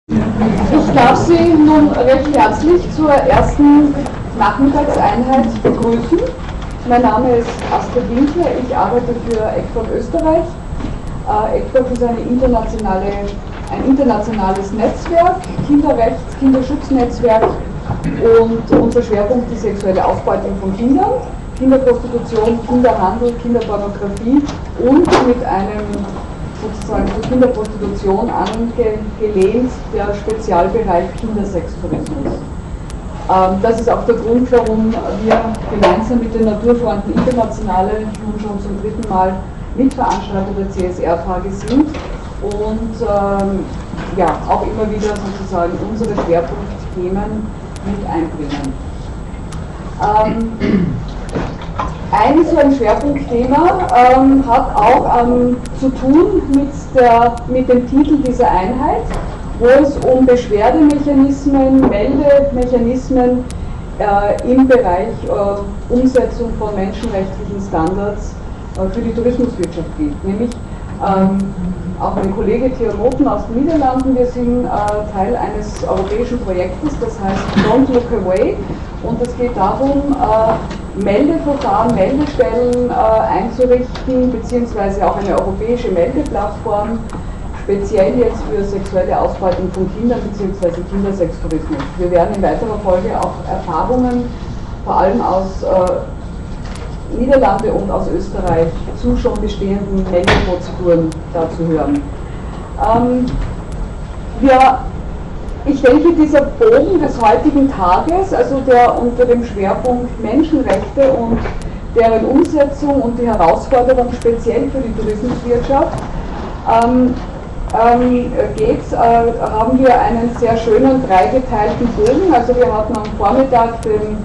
Ich darf Sie nun recht herzlich zur ersten Nachmittagseinheit begrüßen. Mein Name ist Astrid Winkler, ich arbeite für ECFOG Österreich. ECFOG ist ein internationales Netzwerk, Kinderschutznetzwerk, und unser Schwerpunkt ist sexuelle Ausbeutung von Kindern, Kinderprostitution, Kinderhandel, Kinderpornografie und mit einem sozusagen zur Kinderprostitution angelehnt der Spezialbereich Kindersextourismus. Das ist auch der Grund, warum wir gemeinsam mit der Naturfreunden Internationale nun schon zum dritten Mal Mitveranstalter der CSR-Tage sind und auch immer wieder sozusagen unsere Schwerpunktthemen mit einbringen. Ein so ein Schwerpunktthema hat auch zu tun mit dem Titel dieser Einheit, wo es um Beschwerdemechanismen, Meldemechanismen im Bereich Umsetzung von menschenrechtlichen Standards für die Tourismuswirtschaft geht. Nämlich auch mein Kollege Theo Noten aus den Niederlanden, wir sind Teil eines europäischen Projektes, das heißt Don't Look Away, und es geht darum, Meldeverfahren, Meldestellen einzurichten, beziehungsweise auch eine europäische Meldeplattform, speziell jetzt für sexuelle Ausbeutung von Kindern bzw. Kindersextourismus. Wir werden in weiterer Folge auch Erfahrungen, vor allem aus Niederlande und aus Österreich, zu schon bestehenden Meldeprozeduren dazu hören. Ich denke, dieser Bogen des heutigen Tages, also der unter dem Schwerpunkt Menschenrechte und deren Umsetzung und die Herausforderung speziell für die Tourismuswirtschaft haben wir einen sehr schönen dreigeteilten Bogen. Also wir hatten am Vormittag den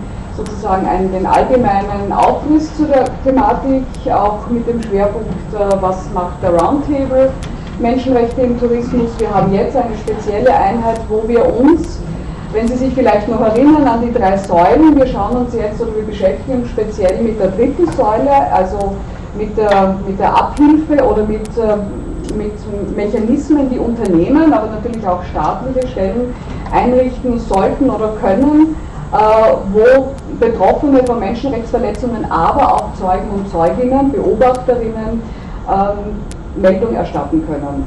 allgemeinen Aufriss zu der Thematik, auch mit dem Schwerpunkt, was macht der Roundtable, Menschenrechte im Tourismus. Wir haben jetzt eine spezielle Einheit, wo wir uns, wenn Sie sich vielleicht noch erinnern an die 3 Säulen, wir schauen uns jetzt oder wir beschäftigen uns speziell mit der dritten Säule, also mit der Abhilfe oder mit Mechanismen, die Unternehmen, aber natürlich auch staatliche Stellen einrichten sollten oder können, wo Betroffene von Menschenrechtsverletzungen, aber auch Zeugen und Zeuginnen, Beobachterinnen Meldung erstatten können.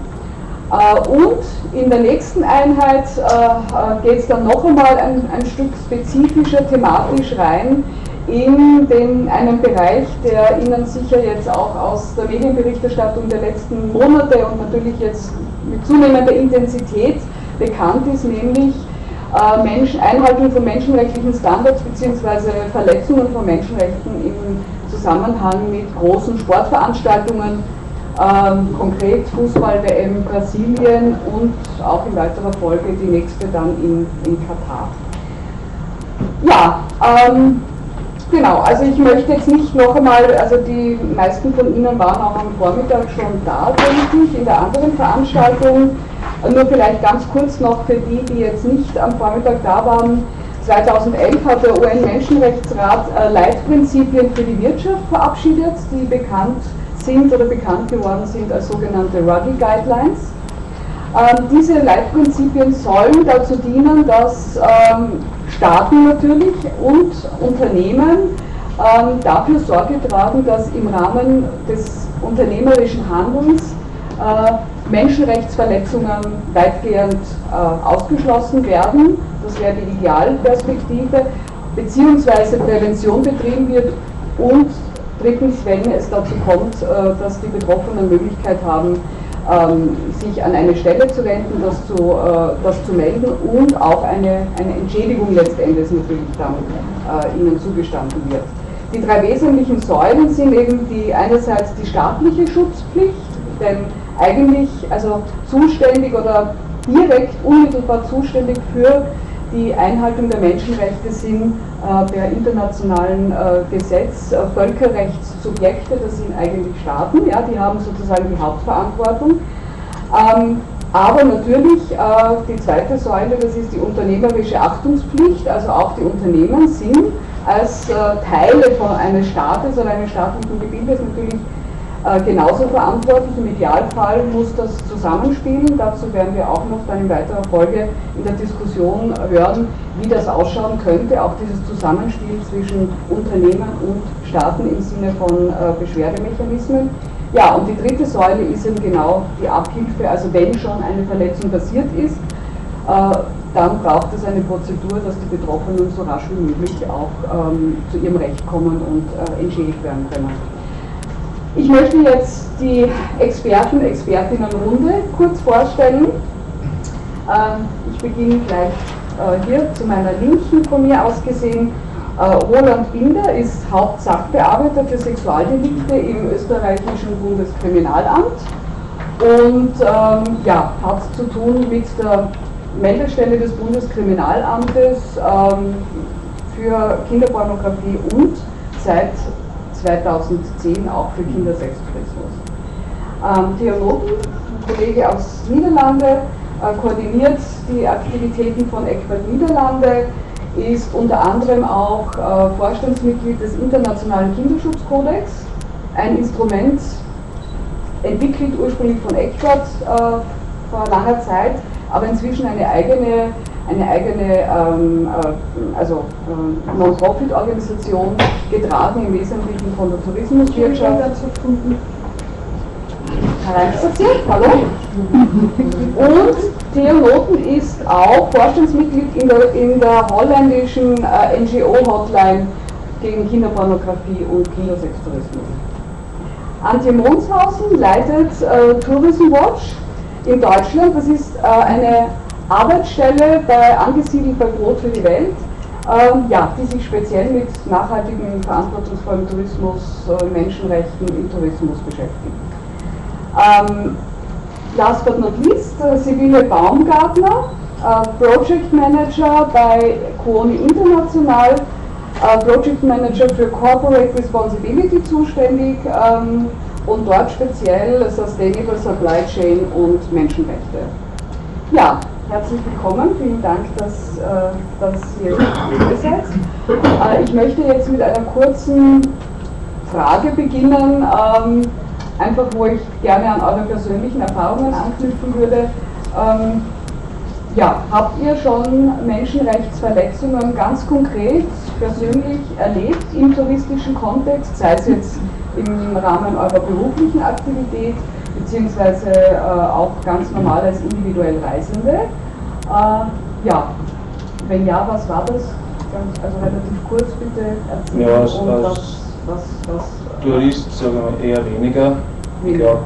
Und in der nächsten Einheit geht es dann noch einmal ein Stück spezifischer thematisch rein in einen Bereich, der Ihnen sicher jetzt auch aus der Medienberichterstattung der letzten Monate und natürlich jetzt mit zunehmender Intensität bekannt ist, nämlich Einhaltung von menschenrechtlichen Standards bzw. Verletzungen von Menschenrechten im Zusammenhang mit großen Sportveranstaltungen, konkret Fußball-WM Brasilien und auch in weiterer Folge die nächste dann in Katar. Ja, genau, also ich möchte jetzt nicht noch einmal, also die meisten von Ihnen waren auch am Vormittag schon da, denke ich, in der anderen Veranstaltung. Nur vielleicht ganz kurz noch für die jetzt nicht am Vormittag da waren. 2011 hat der UN-Menschenrechtsrat Leitprinzipien für die Wirtschaft verabschiedet, die bekannt geworden sind als sogenannte Ruggie Guidelines. Diese Leitprinzipien sollen dazu dienen, dass Staaten natürlich und Unternehmen dafür Sorge tragen, dass im Rahmen des unternehmerischen Handelns Menschenrechtsverletzungen weitgehend ausgeschlossen werden. Das wäre die Idealperspektive, beziehungsweise Prävention betrieben wird und drittens, wenn es dazu kommt, dass die Betroffenen Möglichkeit haben, sich an eine Stelle zu wenden, das zu melden und auch eine Entschädigung letztendlich natürlich dann ihnen zugestanden wird. Die 3 wesentlichen Säulen sind eben einerseits die staatliche Schutzpflicht, denn eigentlich also zuständig oder direkt unmittelbar zuständig für die Einhaltung der Menschenrechte sind per internationalen Gesetz Völkerrechtssubjekte, das sind eigentlich Staaten, ja, die haben sozusagen die Hauptverantwortung. Aber natürlich die zweite Säule, das ist die unternehmerische Achtungspflicht, also auch die Unternehmen sind als Teile eines Staates oder eines staatlichen Gebildes natürlich genauso verantwortlich. Im Idealfall muss das zusammenspielen. Dazu werden wir auch noch dann in weiterer Folge in der Diskussion hören, wie das ausschauen könnte, auch dieses Zusammenspiel zwischen Unternehmen und Staaten im Sinne von Beschwerdemechanismen. Ja, und die dritte Säule ist eben genau die Abhilfe, also wenn schon eine Verletzung passiert ist, dann braucht es eine Prozedur, dass die Betroffenen so rasch wie möglich auch zu ihrem Recht kommen und entschädigt werden können. Ich möchte jetzt die Expertinnenrunde kurz vorstellen. Ich beginne gleich hier zu meiner Linken von mir aus gesehen. Roland Binder ist Hauptsachbearbeiter für Sexualdelikte im österreichischen Bundeskriminalamt und ja, hat zu tun mit der Meldestelle des Bundeskriminalamtes für Kinderpornografie und seit 2010 auch für Kindersextourismus. Theo Noten, ein Kollege aus Niederlande, koordiniert die Aktivitäten von Egbert Niederlande, ist unter anderem auch Vorstandsmitglied des Internationalen Kinderschutzkodex, ein Instrument entwickelt ursprünglich von Egbert vor langer Zeit, aber inzwischen eine eigene Non-Profit-Organisation, getragen im Wesentlichen von der Tourismuswirtschaft. Hereinspaziert, hallo. Und Theo Noten ist auch Vorstandsmitglied in der holländischen NGO-Hotline gegen Kinderpornografie und Kindersextourismus. Antje Monshausen leitet Tourism Watch in Deutschland. Das ist eine Arbeitsstelle angesiedelt bei Brot für die Welt, ja, die sich speziell mit nachhaltigem, verantwortungsvollem Tourismus, Menschenrechten im Tourismus beschäftigt. Last but not least, Sibylle Baumgartner, Project Manager bei Kuoni International, Project Manager für Corporate Responsibility zuständig und dort speziell Sustainable Supply Chain und Menschenrechte. Ja, herzlich willkommen, vielen Dank, dass ihr hier seid. Ich möchte jetzt mit einer kurzen Frage beginnen, einfach wo ich gerne an eure persönlichen Erfahrungen anknüpfen würde. Ja, habt ihr schon Menschenrechtsverletzungen ganz konkret persönlich erlebt im touristischen Kontext, sei es jetzt im Rahmen eurer beruflichen Aktivität, beziehungsweise auch ganz normal als individuell Reisende? Ja, wenn ja, was war das? Also relativ kurz bitte erzählen. Ja, als Tourist sagen wir eher weniger. Ich glaube,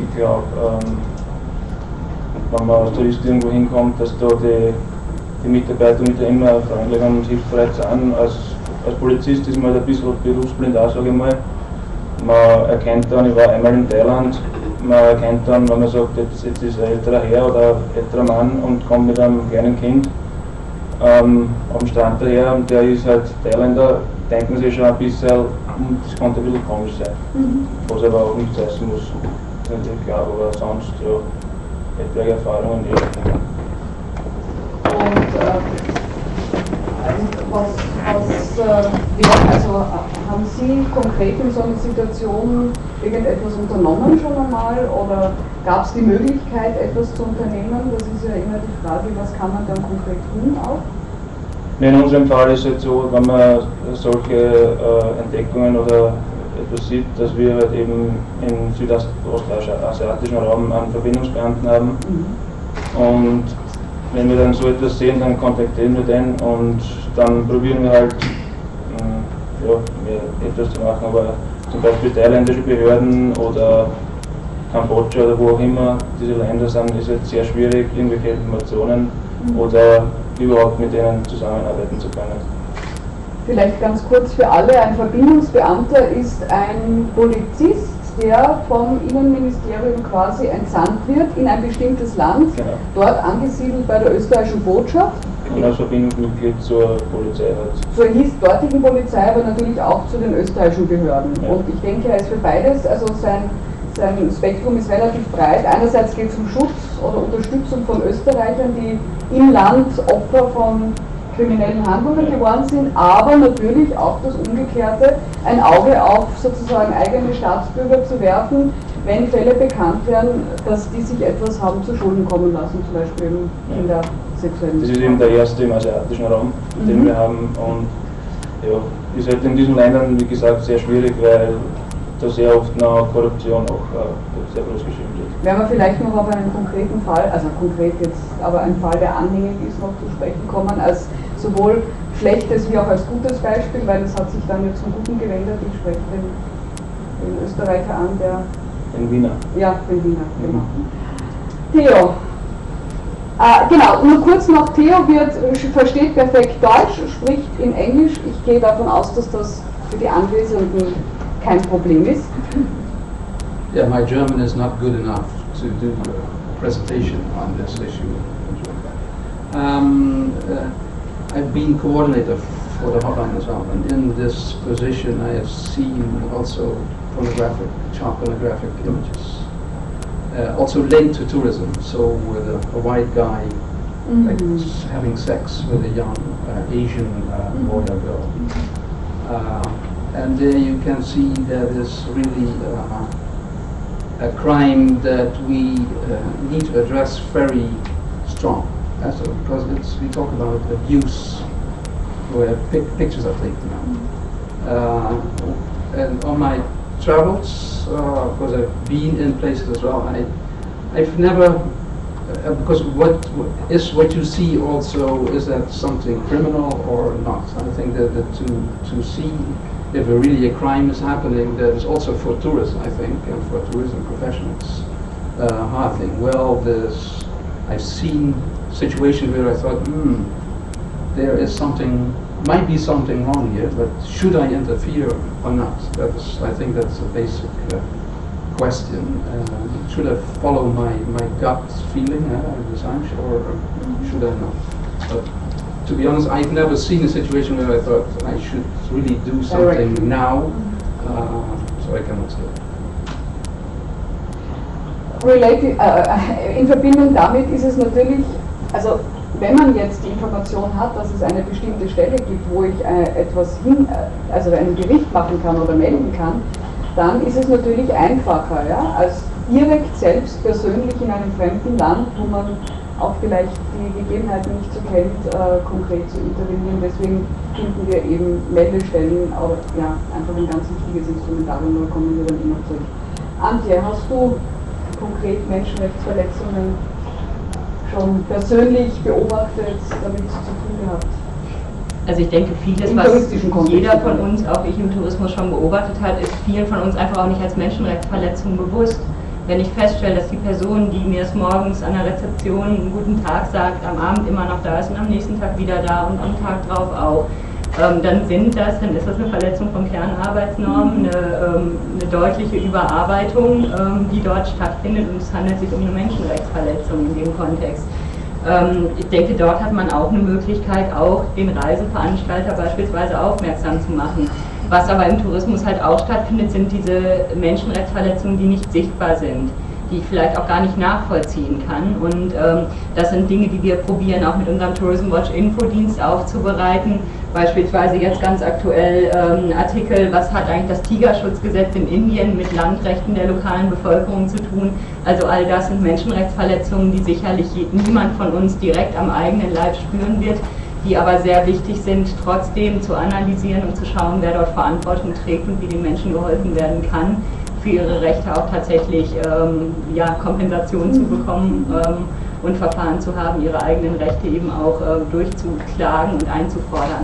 wenn man als Tourist irgendwo hinkommt, dass da die Mitarbeiter mit immer freundlich und hilfsbereit sind. Als Polizist ist man halt ein bisschen berufsblind auch, sage ich mal. Man erkennt dann, ich war einmal in Thailand, man erkennt dann, wenn man sagt, jetzt ist ein älterer Herr oder ein älterer Mann und kommt mit einem kleinen Kind am Strand daher und der ist halt Thailänder, denken sie schon ein bisschen, das könnte ein bisschen komisch sein. Was aber auch nicht heißen muss, das ist natürlich klar, aber sonst ja, etwaige Erfahrungen in die Richtung. Also haben Sie konkret in so einer Situation irgendetwas unternommen schon einmal oder gab es die Möglichkeit, etwas zu unternehmen? Das ist ja immer die Frage, was kann man dann konkret tun auch? In unserem Fall ist es halt so, wenn man solche Entdeckungen oder etwas sieht, dass wir halt eben im südostasiatischen Raum einen Verbindungsbeamten haben. Und wenn wir dann so etwas sehen, dann kontaktieren wir den und dann probieren wir halt etwas zu machen. Aber zum Beispiel thailändische Behörden oder Kambodscha oder wo auch immer diese Länder sind, ist es sehr schwierig, irgendwelche Informationen oder überhaupt mit denen zusammenarbeiten zu können. Vielleicht ganz kurz für alle, ein Verbindungsbeamter ist ein Polizist, der vom Innenministerium quasi entsandt wird in ein bestimmtes Land, genau, dort angesiedelt bei der österreichischen Botschaft. Und als Verbindungsmitglied zur Polizei hat. Zur dortigen Polizei, aber natürlich auch zu den österreichischen Behörden. Ja. Und ich denke, er ist für beides, also sein Spektrum ist relativ breit. Einerseits geht es um Schutz oder Unterstützung von Österreichern, die im Land Opfer von kriminellen Handlungen geworden sind, aber natürlich auch das Umgekehrte, ein Auge auf sozusagen eigene Staatsbürger zu werfen, wenn Fälle bekannt werden, dass die sich etwas haben zu Schulden kommen lassen, zum Beispiel in der sexuellen Das ist eben der erste im asiatischen Raum, den wir haben, und ja, ist halt in diesen Ländern, wie gesagt, sehr schwierig, weil da sehr oft noch Korruption auch sehr groß geschrieben wird. Werden wir vielleicht noch auf einen konkreten Fall, also konkret jetzt, aber ein Fall, der anhängig ist, noch zu sprechen kommen, als sowohl schlechtes wie auch als gutes Beispiel, weil es hat sich dann jetzt zum Guten gewendet. Ich spreche den Österreicher an, der... Den Wiener. Ja, den Wiener, genau. Theo. Genau, nur kurz noch, Theo versteht perfekt Deutsch, spricht in Englisch. Ich gehe davon aus, dass das für die Anwesenden kein Problem ist. Yeah, my German is not good enough to do a presentation on this issue. I've been coordinator for the hotline as well, and in this position I have seen also child pornographic images. Also linked to tourism, so with a white guy like having sex with a young Asian boy or girl. And there you can see that is really a crime that we need to address very strong. Because we talk about abuse, where pictures are taken out. And on my travels, because I've been in places as well, I've never, because what you see also, is that something criminal or not? I think that to see if really a crime is happening, that is also for tourists, I think, and for tourism professionals, hard thing. Well, I've seen situations where I thought, there is might be something wrong here, but should I interfere or not? I think that's a basic question. Should I follow my gut feeling, or should I not? But to be honest, I've never seen a situation where I thought I should really do something now, so I cannot say. In Verbindung damit ist es natürlich, also wenn man jetzt die Information hat, dass es eine bestimmte Stelle gibt, wo ich also ein Bericht machen kann oder melden kann, dann ist es natürlich einfacher, ja, als direkt selbst persönlich in einem fremden Land, wo man auch vielleicht die Gegebenheiten nicht so kennt, konkret zu intervenieren. Deswegen finden wir eben Meldestellen, auch, ja, einfach ein ganz wichtiges Instrumentarium, da kommen wir dann immer zurück. Antje, hast du konkret Menschenrechtsverletzungen schon persönlich beobachtet, damit zu tun gehabt? Also ich denke, vieles, was jeder von uns, auch ich im Tourismus, schon beobachtet hat, ist vielen von uns einfach auch nicht als Menschenrechtsverletzung bewusst. Wenn ich feststelle, dass die Person, die mir es morgens an der Rezeption einen guten Tag sagt, am Abend immer noch da ist und am nächsten Tag wieder da und am Tag drauf auch, dann ist das eine Verletzung von Kernarbeitsnormen, eine deutliche Überarbeitung, die dort stattfindet, und es handelt sich um eine Menschenrechtsverletzung in dem Kontext. Ich denke, dort hat man auch eine Möglichkeit, auch den Reiseveranstalter beispielsweise aufmerksam zu machen. Was aber im Tourismus halt auch stattfindet, sind diese Menschenrechtsverletzungen, die nicht sichtbar sind, die ich vielleicht auch gar nicht nachvollziehen kann. Und das sind Dinge, die wir probieren, auch mit unserem Tourism Watch Infodienst aufzubereiten. Beispielsweise jetzt ganz aktuell Artikel, was hat eigentlich das Tigerschutzgesetz in Indien mit Landrechten der lokalen Bevölkerung zu tun. Also all das sind Menschenrechtsverletzungen, die sicherlich niemand von uns direkt am eigenen Leib spüren wird, die aber sehr wichtig sind, trotzdem zu analysieren und zu schauen, wer dort Verantwortung trägt und wie den Menschen geholfen werden kann, für ihre Rechte auch tatsächlich Kompensation zu bekommen und Verfahren zu haben, ihre eigenen Rechte eben auch durchzuklagen und einzufordern.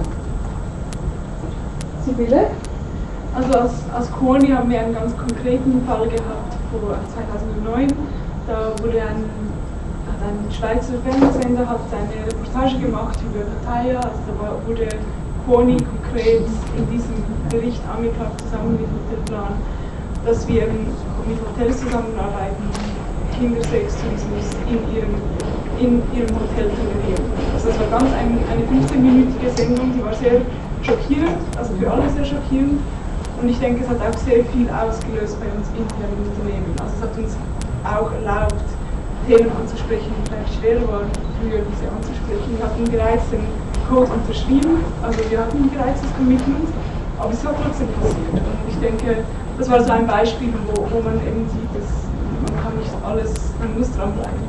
Sibylle? Also als Koni haben wir einen ganz konkreten Fall gehabt vor 2009. Da wurde ein Schweizer Fernsehsender hat eine Reportage gemacht über Pattaya. Also da wurde Koni konkret in diesem Bericht angeklagt, zusammen mit Hotelplan, dass wir mit Hotels zusammenarbeiten, Kindersextourismus in ihrem Hotel tolerieren. Also das war ganz eine 15-minütige Sendung, die war sehr schockierend, also für alle sehr schockierend. Und ich denke, es hat auch sehr viel ausgelöst bei uns intern im Unternehmen. Also es hat uns auch erlaubt, Themen anzusprechen, die vielleicht schwerer waren, früher diese anzusprechen. Wir hatten bereits den Code unterschrieben, also wir hatten bereits das Commitment, aber es hat trotzdem passiert. Und ich denke, das war so ein Beispiel, wo man eben sieht, dass man kann nicht alles, man muss dranbleiben.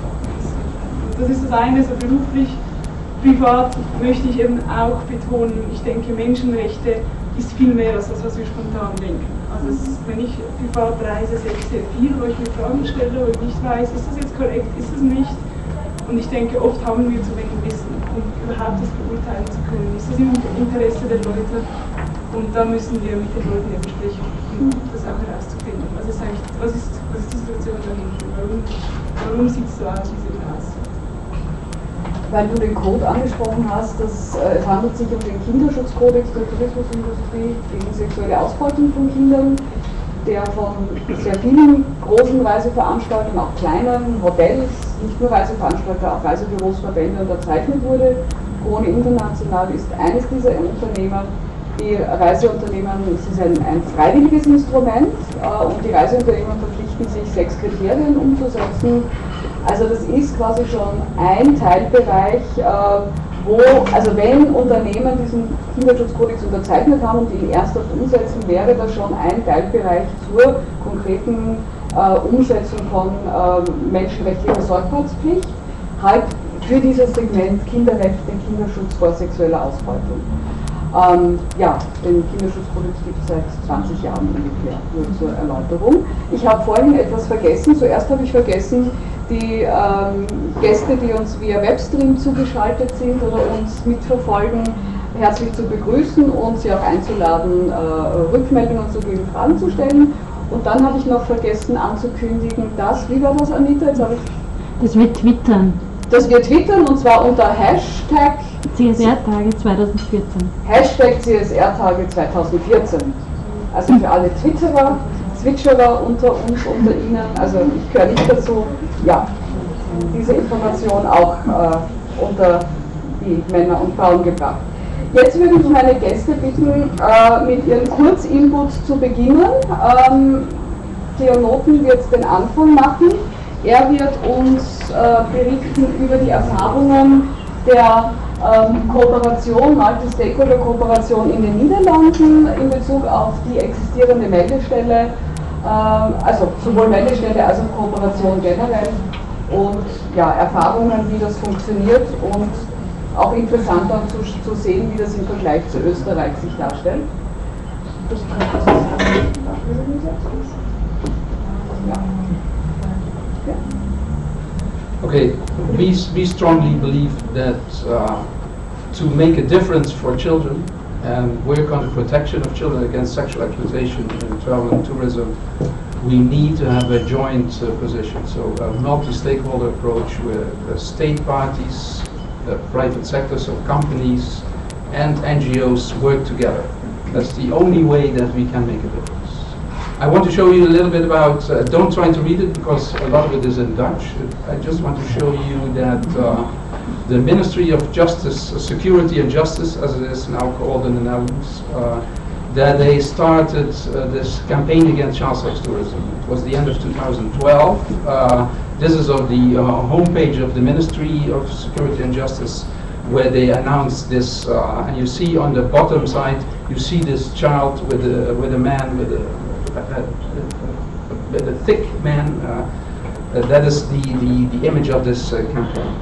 Das ist das eine, so beruflich. Privat möchte ich eben auch betonen, ich denke, Menschenrechte ist viel mehr als das, was wir spontan denken. Also wenn ich privat reise, sehe ich sehr viel, wo ich mir Fragen stelle, wo ich nicht weiß, ist das jetzt korrekt, ist es nicht? Und ich denke, oft haben wir zu wenig Wissen, um überhaupt das beurteilen zu können. Ist das im Interesse der Leute? Und da müssen wir mit den Leuten eben sprechen, um das auch herauszufinden. Was ist die Situation dahinter? Warum sieht es so aus, wie es eben aussieht? Weil du den Code angesprochen hast, es handelt sich um den Kinderschutzkodex der Tourismusindustrie gegen sexuelle Ausbeutung von Kindern, der von sehr vielen großen Reiseveranstaltern, auch kleinen Hotels, nicht nur Reiseveranstalter, auch Reisebüros, Verbände unterzeichnet wurde. Krone International ist eines dieser Unternehmer. Die Reiseunternehmer, es ist ein freiwilliges Instrument und die Reiseunternehmer verpflichten sich, 6 Kriterien umzusetzen. Also das ist quasi schon ein Teilbereich, also wenn Unternehmen diesen Kinderschutzkodex unterzeichnet haben und ihn ernsthaft umsetzen, wäre das schon ein Teilbereich zur konkreten Umsetzung von menschenrechtlicher Sorgfaltspflicht, halt für dieses Segment Kinderrechte, Kinderschutz vor sexueller Ausbeutung. Ja, den Kinderschutzkodex gibt es seit 20 Jahren ungefähr, nur zur Erläuterung. Ich habe vorhin etwas vergessen. Zuerst habe ich vergessen, die Gäste, die uns via Webstream zugeschaltet sind oder uns mitverfolgen, herzlich zu begrüßen und sie auch einzuladen, Rückmeldungen zu geben, Fragen zu stellen. Und dann habe ich noch vergessen anzukündigen, dass, wie war das, Anita? Jetzt habe ich das wir twittern. Dass wir twittern, und zwar unter Hashtag CSR-Tage 2014. Hashtag CSR-Tage 2014. Also für alle Twitcherer unter uns, unter Ihnen, also ich gehöre nicht dazu, ja, diese Information auch unter die Männer und Frauen gebracht. Jetzt würde ich meine Gäste bitten, mit ihren Kurzinputs zu beginnen. Theo Noten wird den Anfang machen. Er wird uns berichten über die Erfahrungen der Kooperation, Multi-Stakeholder-Kooperation in den Niederlanden in Bezug auf die existierende Meldestelle, also sowohl Meldestelle als auch Kooperation generell und ja, Erfahrungen, wie das funktioniert und auch interessant dann zu sehen, wie das im Vergleich zu Österreich sich darstellt. Das Okay, we strongly believe that to make a difference for children and work on the protection of children against sexual exploitation in travel and tourism, we need to have a joint position. So a multi-stakeholder approach where state parties, the private sector, so companies and NGOs work together. That's the only way that we can make a difference. I want to show you a little bit about, don't try to read it because a lot of it is in Dutch. I just want to show you that the Ministry of Justice, Security and Justice, as it is now called in the Netherlands, that they started this campaign against child sex tourism. It was the end of 2012. This is on the homepage of the Ministry of Security and Justice, where they announced this, and you see on the bottom side, you see this child with a man with a thick man. That is the image of this campaign.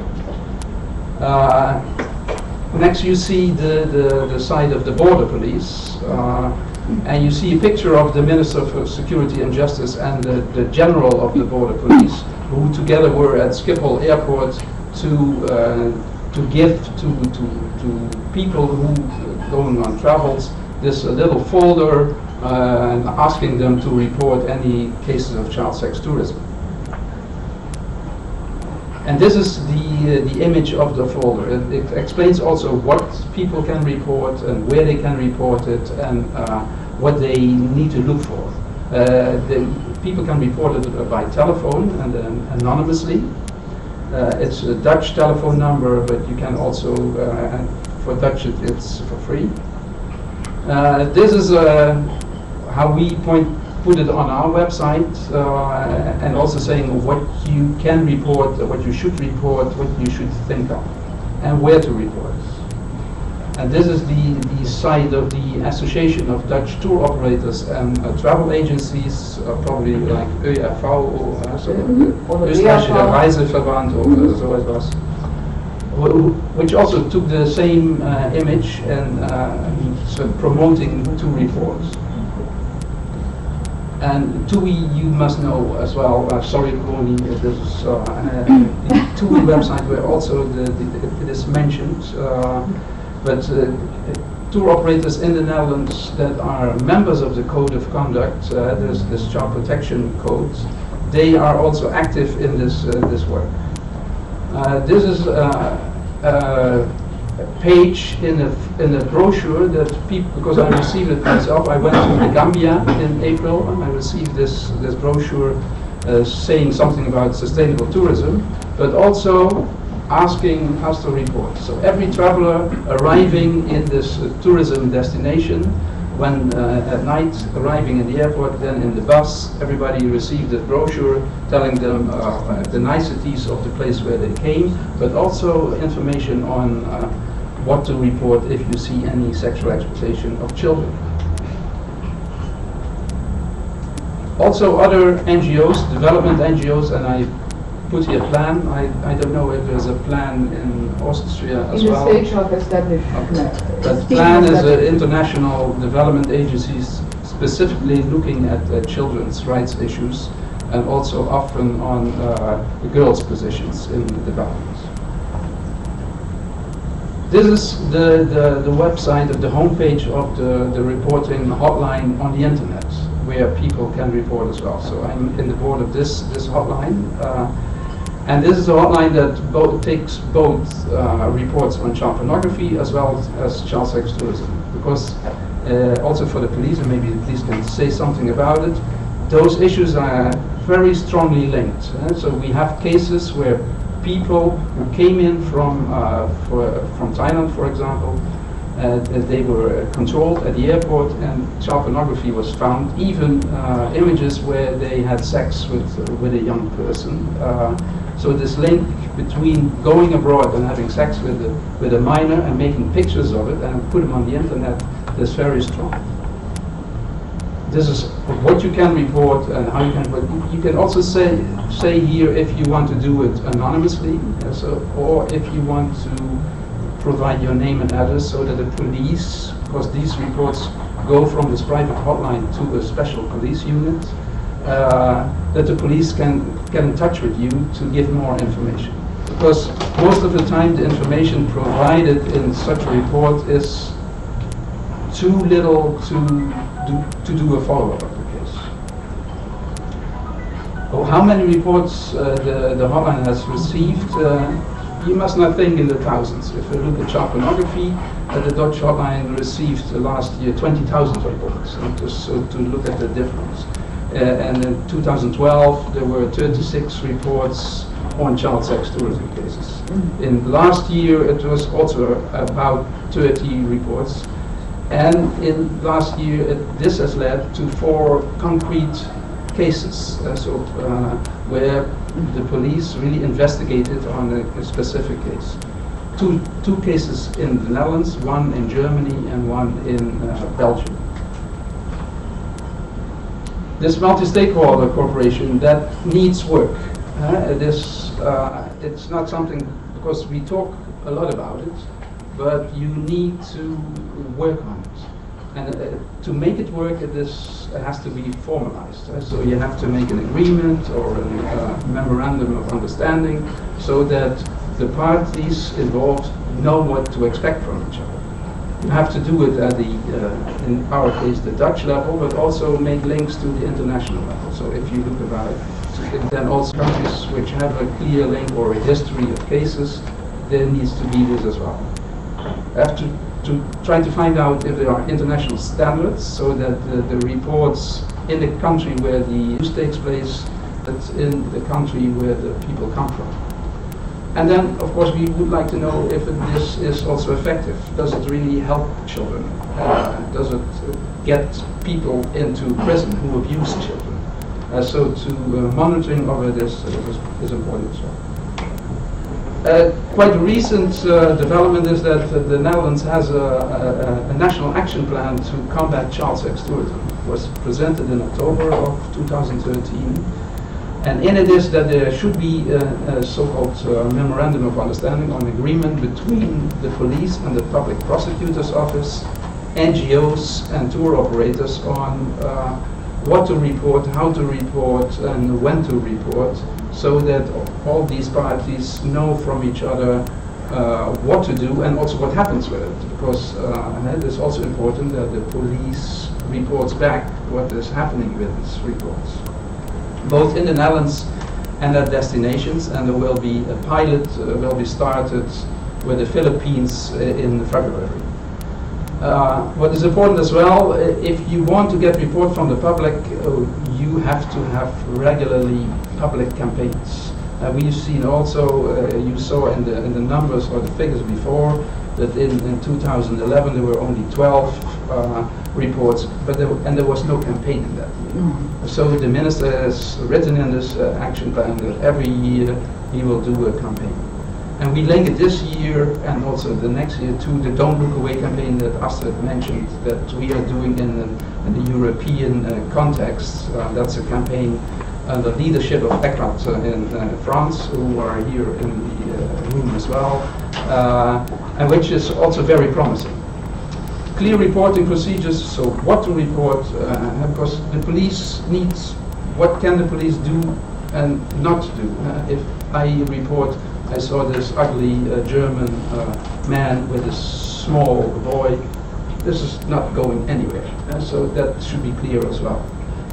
Next you see the side of the border police, and you see a picture of the Minister for Security and Justice and the General of the border police, who together were at Schiphol Airport to give to people who going on travels this little folder and asking them to report any cases of child sex tourism. And this is the image of the folder. It explains also what people can report and where they can report it and what they need to look for. People can report it by telephone and anonymously. It's a Dutch telephone number, but you can also, for Dutch it's for free. This is how we put it on our website, and also saying what you can report, what you should report, what you should think of, and where to report. And this is the site of the Association of Dutch Tour Operators and Travel Agencies, probably like ÖRV or Österreichischer Reiseverband or so etwas, which also took the same image and promoting tour reports. And TUI, you must know as well, sorry Ronnie, this is the TUI website where also it is mentioned, but tour operators in the Netherlands that are members of the Code of Conduct, there's this Child Protection Code, they are also active in this work. This is a page in a brochure that people, because I received it myself, I went to the Gambia in April and I received this brochure saying something about sustainable tourism, but also asking us to report. So every traveler arriving in this tourism destination, when at night arriving in the airport, then in the bus, everybody received the brochure telling them the niceties of the place where they came, but also information on what to report if you see any sexual exploitation of children. Also other NGOs, development NGOs, and I put here plan. I don't know if there's a plan in Austria as well. In the stage of establishment. But plan is an international development agency specifically looking at children's rights issues and also often on the girls' positions in the development. This is the website of the homepage of the reporting hotline on the internet, where people can report as well. So I'm in the board of this hotline, and this is a hotline that takes both reports on child pornography as well as child sex tourism. Because also for the police, and maybe the police can say something about it, those issues are very strongly linked. So we have cases where people who came in from Thailand, for example, they were controlled at the airport and child pornography was found, even images where they had sex with a young person. So this link between going abroad and having sex with a minor and making pictures of it and put them on the internet is very strong. This is what you can report and how you can. But you can also say here if you want to do it anonymously, or if you want to provide your name and address, so that the police, because these reports go from this private hotline to a special police unit, that the police can get in touch with you to give more information. Because most of the time the information provided in such a report is too little to do a follow-up of the case. Oh, how many reports the hotline has received? You must not think in the thousands. If you look at child pornography, the Dutch hotline received last year 20,000 reports, and just so to look at the difference. And in 2012 there were 36 reports on child sex tourism cases. In last year it was also about 30 reports. And in last year, this has led to 4 concrete cases, where the police really investigated on a specific case. Two cases in the Netherlands, one in Germany and one in Belgium. This multi-stakeholder corporation that needs work. It's not something, because we talk a lot about it, but you need to work on it. And to make it work, it has to be formalized. So you have to make an agreement or a memorandum of understanding so that the parties involved know what to expect from each other. You have to do it at in our case, the Dutch level, but also make links to the international level. So if you look about it, then also countries which have a clear link or a history of cases, there needs to be this as well. Have to try to find out if there are international standards so that the reports in the country where the use takes place, that's in the country where the people come from. And then, of course, we would like to know if this is also effective. Does it really help children? Does it get people into prison who abuse children? So monitoring of it is important as well. Quite a recent development is that the Netherlands has a national action plan to combat child sex tourism. It was presented in October of 2013. And in it is that there should be a so-called memorandum of understanding on agreement between the police and the public prosecutor's office, NGOs and tour operators on what to report, how to report, and when to report, so that all these parties know from each other what to do and also what happens with it. Because it is also important that the police reports back what is happening with these reports, both in the Netherlands and at destinations. And there will be a pilot will be started with the Philippines in February. What is important as well, if you want to get report from the public, you have to have regularly public campaigns. We've seen also, you saw in the numbers or the figures before, that in 2011 there were only 12 reports, but there was no campaign in that year. So the minister has written in this action plan that every year he will do a campaign. And we link it this year and also the next year to the Don't Look Away campaign that Astrid mentioned, that we are doing in the European context. That's a campaign under leadership of ECLAT in France, who are here in the room as well, and which is also very promising. Clear reporting procedures, so what to report, because the police needs, what can the police do and not do. If I report, I saw this ugly German man with a small boy, this is not going anywhere, so that should be clear as well.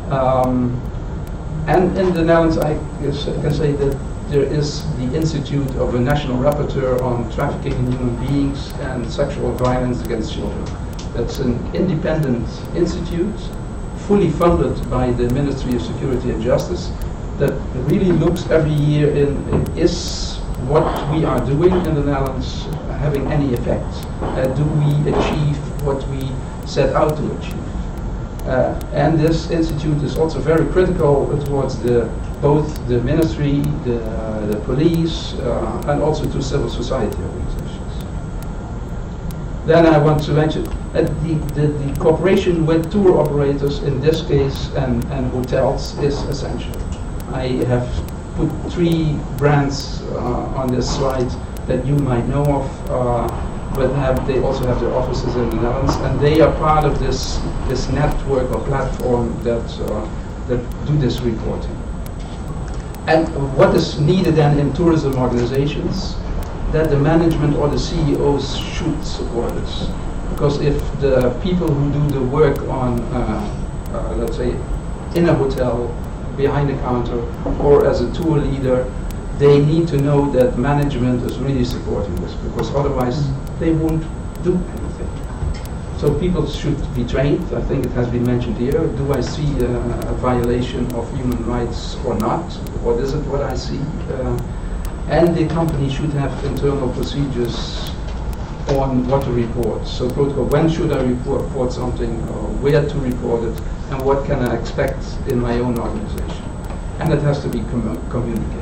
And in the Netherlands, I can say that there is the Institute of a National Rapporteur on Trafficking in Human Beings and Sexual Violence Against Children. That's an independent institute, fully funded by the Ministry of Security and Justice, that really looks every year is what we are doing in the Netherlands having any effect? Do we achieve what we set out to achieve? And this institute is also very critical towards both the ministry, the police, and also to civil society organizations. Then I want to mention the cooperation with tour operators in this case and hotels is essential. I have put 3 brands on this slide that you might know of, but they also have their offices in the Netherlands, and they are part of this network or platform that do this reporting. And what is needed then in tourism organizations, that the management or the CEOs should support this. Because if the people who do the work on, let's say, in a hotel, behind the counter, or as a tour leader, they need to know that management is really supporting this, because otherwise they won't do anything. So people should be trained. I think it has been mentioned here. Do I see a violation of human rights or not? What is it what I see? And the company should have internal procedures on what to report. So protocol, when should I report something, or where to report it, and what can I expect in my own organization. And it has to be communicated.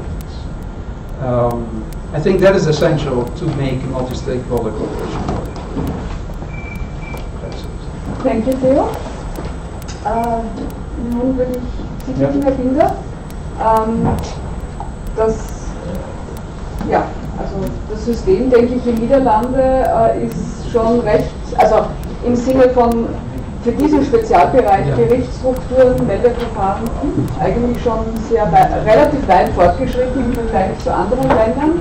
I think that is essential to make multi-stakeholder cooperation work. Thank you, Theo. Nun würde ich Sie bitten, Herr Binder, das System, denke ich, in Niederlande ist schon recht, also im Sinne von für diesen Spezialbereich Gerichtsstrukturen, Meldeverfahren eigentlich schon relativ weit fortgeschritten im Vergleich zu anderen Ländern.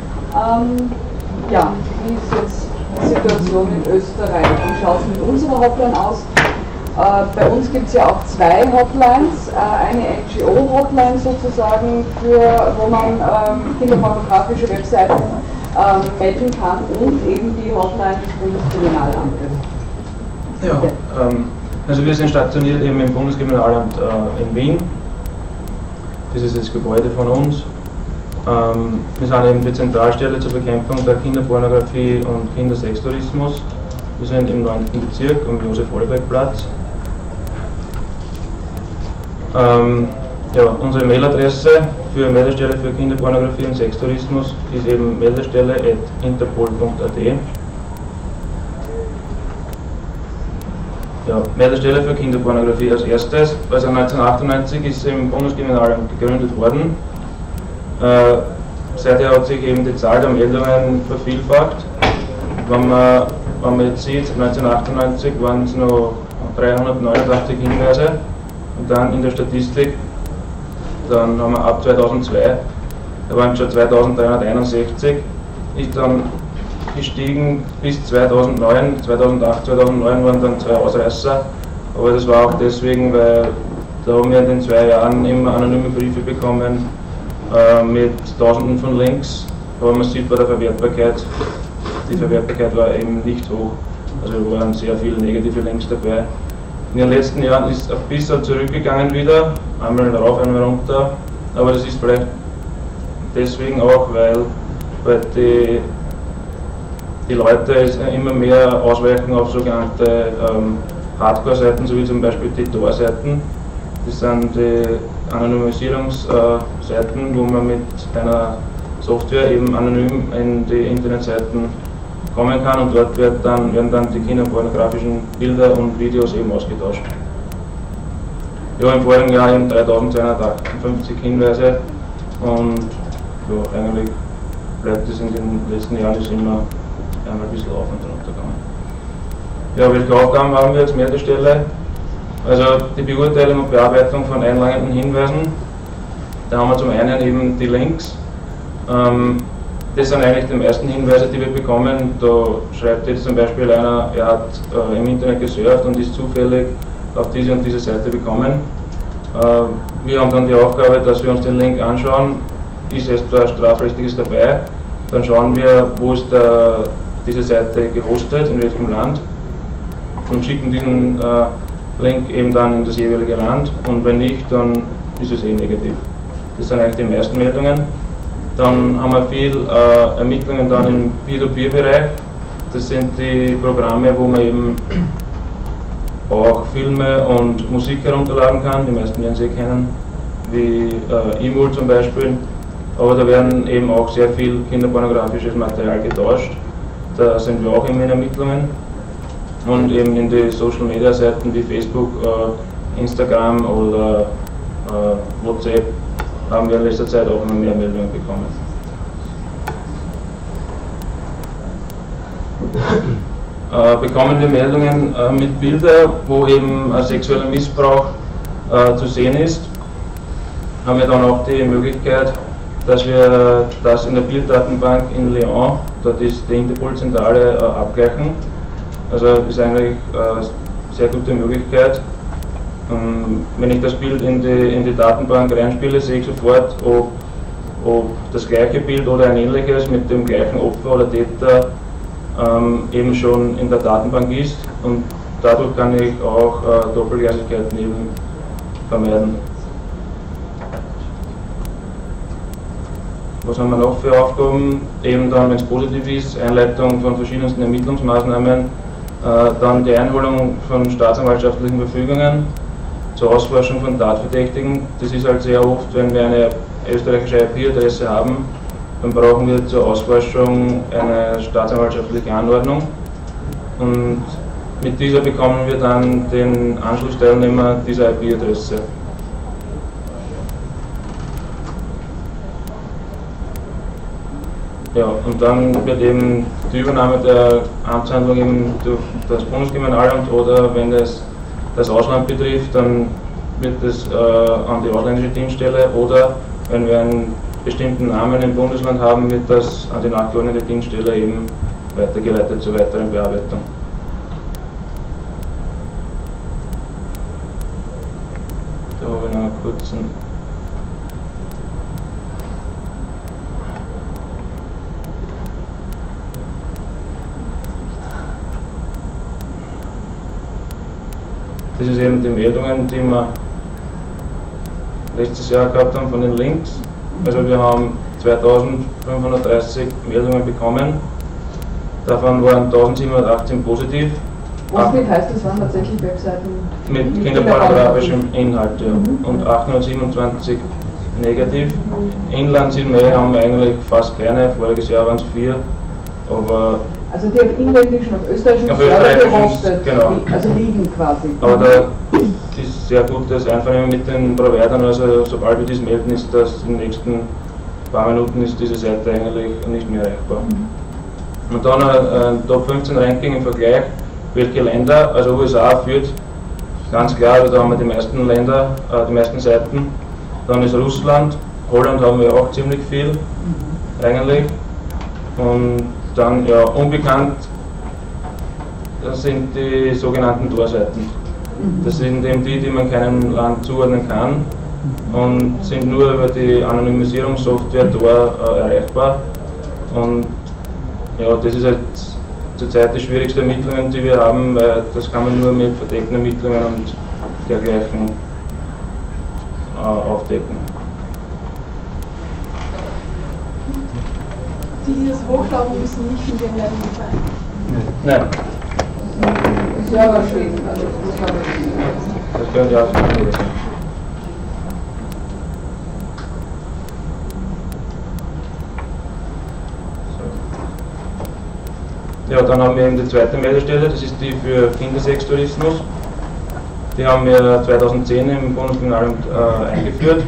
Wie ist jetzt die Situation in Österreich? Wie schaut es mit unserer Hotline aus? Bei uns gibt es ja auch 2 Hotlines, eine NGO-Hotline sozusagen, wo man kinderpornografische Webseiten melden kann, und eben die Hotline des Bundeskriminalamtes. Ja, also wir sind stationiert eben im Bundeskriminalamt in Wien. Das ist das Gebäude von uns. Wir sind eben die Zentralstelle zur Bekämpfung der Kinderpornografie und Kindersextourismus. Wir sind im 9. Bezirk am Josef-Hollebeck-Platz. Unsere Mailadresse für Meldestelle für Kinderpornografie und Sextourismus ist eben meldestelle@interpol.at. Ja, Meldestelle für Kinderpornografie als erstes. Also 1998 ist sie im Bundeskriminalamt gegründet worden. Seither hat sich eben die Zahl der Meldungen vervielfacht. Wenn man jetzt sieht, 1998 waren es noch 389 Hinweise und dann in der Statistik, dann haben wir ab 2002, da waren es schon 2361, ist dann gestiegen bis 2009, 2008, 2009 waren dann 2 Ausreißer, aber das war auch deswegen, weil da haben wir in den 2 Jahren immer anonyme Briefe bekommen mit Tausenden von Links, aber man sieht bei der Verwertbarkeit, die Verwertbarkeit war eben nicht hoch, also waren sehr viele negative Links dabei. In den letzten Jahren ist es ein bisschen zurückgegangen wieder, einmal rauf, einmal runter, aber das ist vielleicht deswegen auch, weil die Leute immer mehr ausweichen auf sogenannte Hardcore-Seiten, so wie zum Beispiel die Tor-Seiten. Das sind die Anonymisierungsseiten, wo man mit einer Software eben anonym in die Internetseiten kommen kann und dort werden dann die kinderpornografischen Bilder und Videos eben ausgetauscht. Ja, im vorigen Jahr eben 3258 Hinweise und ja, eigentlich bleibt es in den letzten Jahren ist immer einmal ein bisschen auf und runter gegangen. Ja, welche Aufgaben haben wir als Meldestelle? Also die Beurteilung und Bearbeitung von einlangenden Hinweisen. Da haben wir zum einen eben die Links. Das sind eigentlich die meisten Hinweise, die wir bekommen. Da schreibt jetzt zum Beispiel einer, er hat im Internet gesurft und ist zufällig auf diese und diese Seite gekommen. Wir haben dann die Aufgabe, dass wir uns den Link anschauen, ist etwas Strafrechtliches dabei, dann schauen wir, wo ist diese Seite gehostet, in welchem Land und schicken diesen Link eben dann in das jeweilige Land und wenn nicht, dann ist es negativ. Das sind eigentlich die meisten Meldungen. Dann haben wir viel Ermittlungen dann im Peer-to-Peer-Bereich. Das sind die Programme, wo man eben auch Filme und Musik herunterladen kann. Die meisten werden sie kennen, wie Emul zum Beispiel. Aber da werden eben auch sehr viel kinderpornografisches Material getauscht. Da sind wir auch immer in Ermittlungen. Und eben in die Social-Media-Seiten wie Facebook, Instagram oder WhatsApp haben wir in letzter Zeit auch immer mehr Meldungen bekommen. Bekommen wir Meldungen mit Bildern, wo eben sexueller Missbrauch zu sehen ist, haben wir dann auch die Möglichkeit, dass wir das in der Bilddatenbank in Lyon, dort ist die Interpol-Zentrale, abgleichen. Also das ist eigentlich eine sehr gute Möglichkeit. Wenn ich das Bild in die Datenbank reinspiele, sehe ich sofort, ob das gleiche Bild oder ein ähnliches mit dem gleichen Opfer oder Täter eben schon in der Datenbank ist und dadurch kann ich auch Doppelgleisigkeiten eben vermeiden. Was haben wir noch für Aufgaben? Eben dann, wenn es positiv ist, Einleitung von verschiedensten Ermittlungsmaßnahmen, dann die Einholung von staatsanwaltschaftlichen Verfügungen zur Ausforschung von Tatverdächtigen. Das ist halt sehr oft, wenn wir eine österreichische IP-Adresse haben, dann brauchen wir zur Ausforschung eine staatsanwaltschaftliche Anordnung und mit dieser bekommen wir dann den Anschlussteilnehmer dieser IP-Adresse. Ja, und dann wird eben die Übernahme der Amtshandlung eben durch das Bundeskriminalamt oder wenn es das Ausland betrifft, dann wird es an die ausländische Dienststelle oder wenn wir einen bestimmten Namen im Bundesland haben, wird das an die nachgeordnete Dienststelle eben weitergeleitet zur weiteren Bearbeitung. Da habe ich noch einen kurzen. Das ist eben die Meldungen, die wir letztes Jahr gehabt haben von den Links. Also wir haben 2530 Meldungen bekommen, davon waren 1718 positiv. Was nicht heißt, das waren tatsächlich Webseiten mit kinderpornografischem Inhalt, ja. Und 827 negativ. Inland sieht man, haben wir eigentlich fast keine, voriges Jahr waren es 4, aber... Also die auf inländischen, auf österreichischen Server gehostet, genau. Also liegen quasi. Aber da ist sehr gutes Einvernehmen mit den Providern, also sobald wir dies melden, ist das in den nächsten paar Minuten ist diese Seite eigentlich nicht mehr erreichbar. Und dann ein Top 15 Ranking im Vergleich, welche Länder, also USA führt ganz klar, da haben wir die meisten Länder, die meisten Seiten. Dann ist Russland, Holland haben wir auch ziemlich viel eigentlich. Und dann, ja, unbekannt, das sind die sogenannten Tor-Seiten. Das sind eben die, die man keinem Land zuordnen kann und sind nur über die Anonymisierungssoftware Tor erreichbar. Und ja, das ist halt zurzeit die schwierigste Ermittlungen, die wir haben, weil das kann man nur mit verdeckten Ermittlungen und dergleichen aufdecken. Die dieses hochladen müssen nicht in den Ländern sein. Nein. Server stehen, also das können ja auch nicht sein. Ja, dann haben wir eben die zweite Meldestelle, das ist die für Kindersextourismus. Die haben wir 2010 im Bundeskriminalamt eingeführt.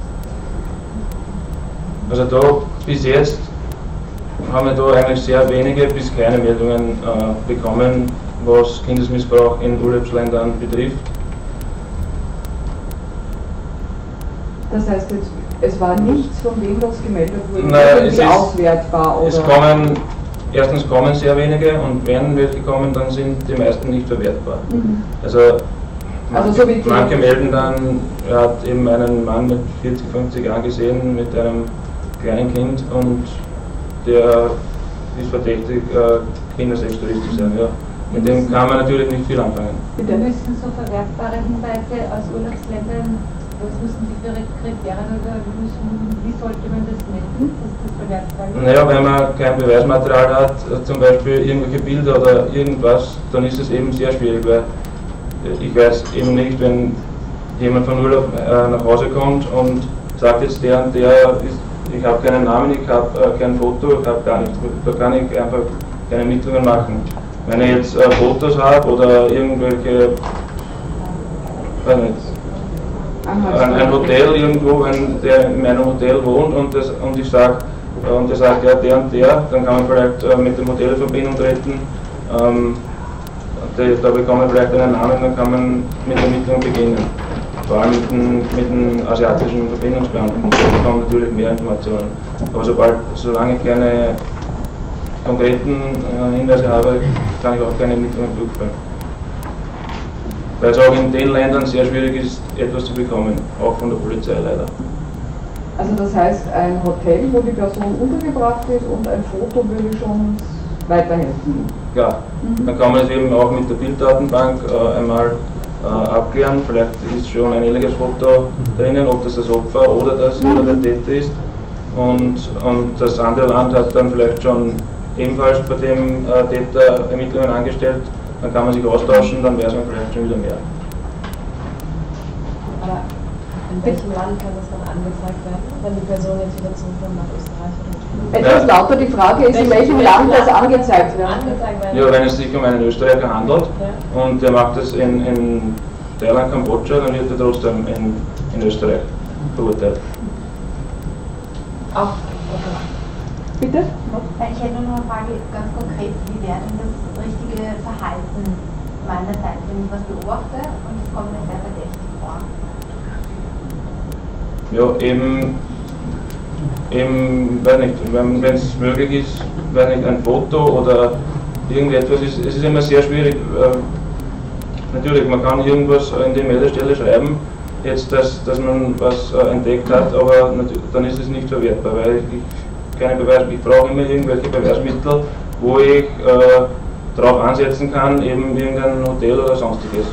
Also da bis jetzt haben wir da eigentlich sehr wenige bis keine Meldungen bekommen, was Kindesmissbrauch in Urlaubsländern betrifft. Das heißt jetzt, es war nichts von dem, was gemeldet wurde, Naja, irgendwie auswertbar oder? Erstens kommen sehr wenige und wenn welche kommen, dann sind die meisten nicht verwertbar. Also so wie manche melden dann, er hat eben einen Mann mit 40, 50 Jahren gesehen mit einem kleinen Kind und der ist verdächtig, Kindersextourist zu sein. Ja. Mit dem kann man natürlich nicht viel anfangen. Bitte müssen so verwertbare Hinweise aus Urlaubsländern, was müssen die für Kriterien oder wie sollte man das melden, dass das verwertbar ist? Naja, wenn man kein Beweismaterial hat, zum Beispiel irgendwelche Bilder oder irgendwas, dann ist es eben sehr schwierig, weil ich weiß eben nicht, wenn jemand von Urlaub nach Hause kommt und sagt jetzt der und der ist, ich habe keinen Namen, ich habe kein Foto, ich habe gar nichts, da kann ich einfach keine Ermittlungen machen. Wenn ich jetzt Fotos habe oder irgendwelche, weiß nicht, ein Hotel irgendwo, wenn der in meinem Hotel wohnt und ich sage, und der sagt, ja, der und der, dann kann man vielleicht mit dem Hotel in Verbindung treten. Da bekommt man vielleicht einen Namen, dann kann man mit der Ermittlung beginnen. Vor allem mit den asiatischen Verbindungsbeamten, da bekommt man natürlich mehr Informationen. Aber solange ich keine konkreten Hinweise habe, kann ich auch keine Ermittlungen durchführen. Weil es auch in den Ländern sehr schwierig ist, etwas zu bekommen, auch von der Polizei leider. Also das heißt, ein Hotel, wo die Person untergebracht ist und ein Foto würde schon weiterhelfen? Klar, dann kann man es eben auch mit der Bilddatenbank einmal abklären, vielleicht ist schon ein ähnliches Foto drinnen, ob das Opfer oder der Täter ist. Und das andere Land hat dann vielleicht schon ebenfalls bei dem Täter Ermittlungen angestellt, dann kann man sich austauschen, dann weiß man vielleicht schon wieder mehr. Aber in welchem Land kann das dann angezeigt werden, wenn die Person jetzt wieder zurückkommt nach Österreich? Etwas lauter die Frage ist, in welchem Land das angezeigt wird. Ja, wenn es sich um einen Österreicher handelt und der macht das in Thailand, Kambodscha, dann wird er trotzdem in Österreich verurteilt. Auch. Bitte? Ich hätte nur noch eine Frage, ganz konkret, wie wäre denn das richtige Verhalten meinerseits, wenn ich was beobachte und es kommt mir sehr verdächtig vor? Ja, weiß nicht, wenn es möglich ist, weiß nicht, ein Foto oder irgendetwas, es ist immer sehr schwierig. Natürlich, man kann irgendwas in die Meldestelle schreiben, jetzt, dass man was entdeckt hat, aber dann ist es nicht verwertbar, weil ich brauche immer irgendwelche Beweismittel, wo ich darauf ansetzen kann, eben irgendein Hotel oder sonstiges.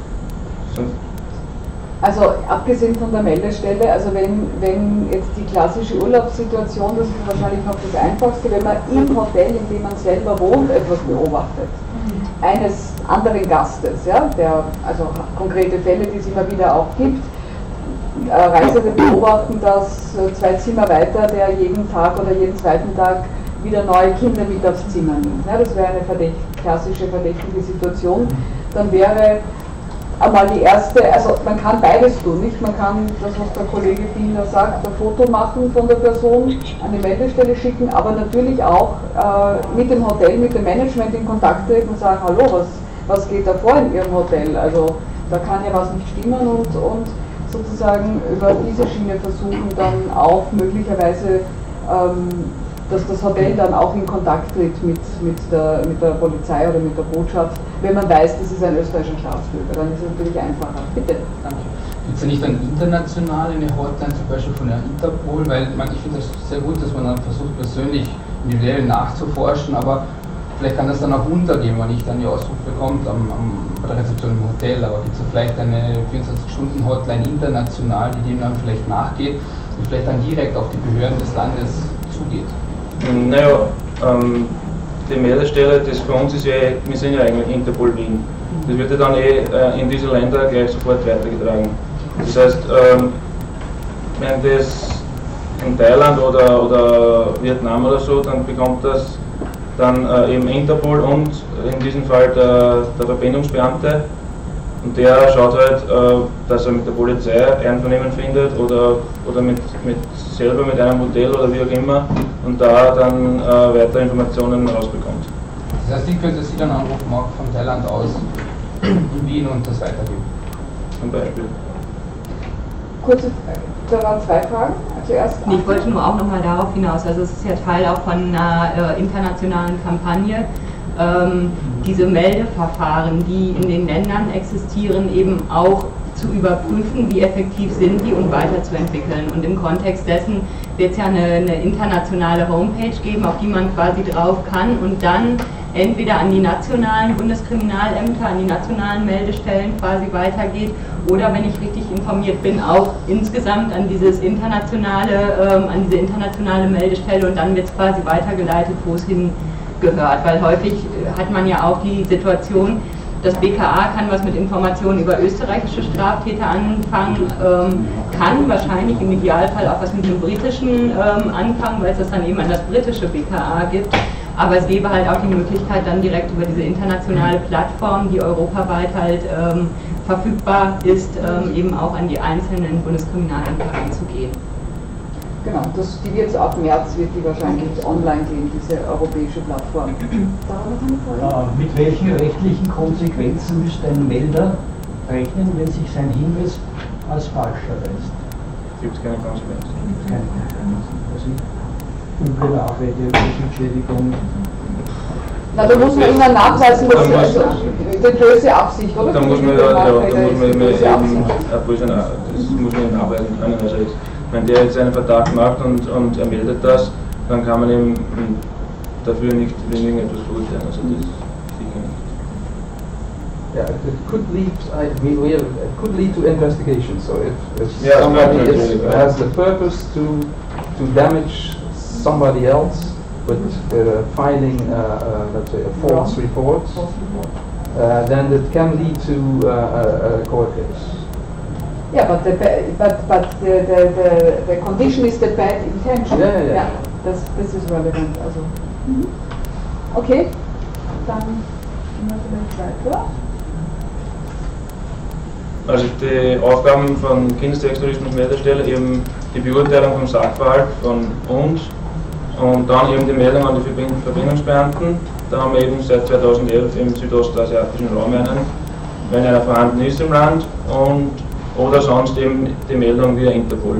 Also abgesehen von der Meldestelle, also wenn jetzt die klassische Urlaubssituation, das ist wahrscheinlich noch das Einfachste, wenn man im Hotel, in dem man selber wohnt, etwas beobachtet, eines anderen Gastes, ja, also konkrete Fälle, die es immer wieder auch gibt, Reisende beobachten, dass 2 Zimmer weiter, der jeden Tag oder jeden zweiten Tag wieder neue Kinder mit aufs Zimmer nimmt. Ja, das wäre eine klassische verdächtige Situation. Dann wäre einmal die erste, also man kann beides tun, nicht? Man kann das, was der Kollege Binder sagt, ein Foto machen von der Person, an die Meldestelle schicken, aber natürlich auch mit dem Hotel, mit dem Management in Kontakt treten und sagen, hallo, was geht da vor in Ihrem Hotel? Also da kann ja was nicht stimmen und sozusagen über diese Schiene versuchen dann auch möglicherweise, dass das Hotel dann auch in Kontakt tritt mit der Polizei oder mit der Botschaft, wenn man weiß, das ist ein österreichischer Staatsbürger, dann ist es natürlich einfacher. Bitte. Danke. Gibt es ja nicht dann international eine Hotline, zum Beispiel von der Interpol, weil ich finde das sehr gut, dass man dann versucht, persönlich individuell nachzuforschen, aber vielleicht kann das dann auch untergehen, wenn ich dann die Ausruf bekomme bei der Rezeption im Hotel, aber gibt es vielleicht eine 24-Stunden-Hotline international, die dem dann vielleicht nachgeht und vielleicht dann direkt auf die Behörden des Landes zugeht? Naja, die Meldestelle, das für uns ist ja, wir sind ja eigentlich Interpol Wien. Das wird ja dann in diese Länder gleich sofort weitergetragen. Das heißt, wenn das in Thailand oder Vietnam oder so, dann bekommt das dann eben Interpol und in diesem Fall der Verbindungsbeamte. Und der schaut halt, dass er mit der Polizei Einvernehmen findet oder selber mit einem Hotel oder wie auch immer und da dann weitere Informationen rausbekommt. Das heißt, ich könnte Sie dann anrufen, auch von Thailand aus in Wien und das weitergeben? Zum Beispiel. Kurze Frage. Da waren 2 Fragen. Zuerst ich wollte nur auch nochmal darauf hinaus, also es ist ja Teil auch von einer internationalen Kampagne, diese Meldeverfahren, die in den Ländern existieren, eben auch zu überprüfen, wie effektiv sind die und weiterzuentwickeln. Und im Kontext dessen wird es ja eine internationale Homepage geben, auf die man quasi drauf kann und dann entweder an die nationalen Bundeskriminalämter, an die nationalen Meldestellen quasi weitergeht oder, wenn ich richtig informiert bin, auch insgesamt an diese internationale Meldestelle und dann wird es quasi weitergeleitet, wo es hingehört. Weil häufig hat man ja auch die Situation, das BKA kann was mit Informationen über österreichische Straftäter anfangen, kann wahrscheinlich im Idealfall auch was mit dem britischen anfangen, weil es das dann eben an das britische BKA gibt. Aber es gäbe halt auch die Möglichkeit, dann direkt über diese internationale Plattform, die europaweit halt verfügbar ist, eben auch an die einzelnen Bundeskriminalämter ranzugehen. Genau, die wird es ab März, wird die wahrscheinlich online gehen, diese europäische Plattform. Mit welchen rechtlichen Konsequenzen müsste ein Melder rechnen, wenn sich sein Hinweis als falsch erweist? Gibt es keine Konsequenzen. Keine Konsequenzen. Üble Nachrede, Entschädigung. Na, da muss man immer nachweisen, dass die böse Absicht, oder? Da muss man eben nachweisen können. Also wenn der jetzt einen Verdacht macht und er meldet das, dann kann man ihm dafür nicht irgendetwas verurteilen. Also das ist sicher nicht. Yeah, it could lead to investigation. So if somebody has the purpose to damage somebody else with filing, let's say, a false report, then it can lead to a court case. Yeah, but the condition is the bad intention. Yeah. Das ist relevant. Also. Okay, dann gehen wir vielleicht weiter. Also die Aufgaben von Kindertexttourismus-Meldestelle eben die Beurteilung vom Sachverhalt von uns und dann eben die Meldung an die Verbindungsbeamten. Da haben wir eben seit 2011 im südostasiatischen Raum wenn einer vorhanden ist im Land oder sonst eben die Meldung via Interpol.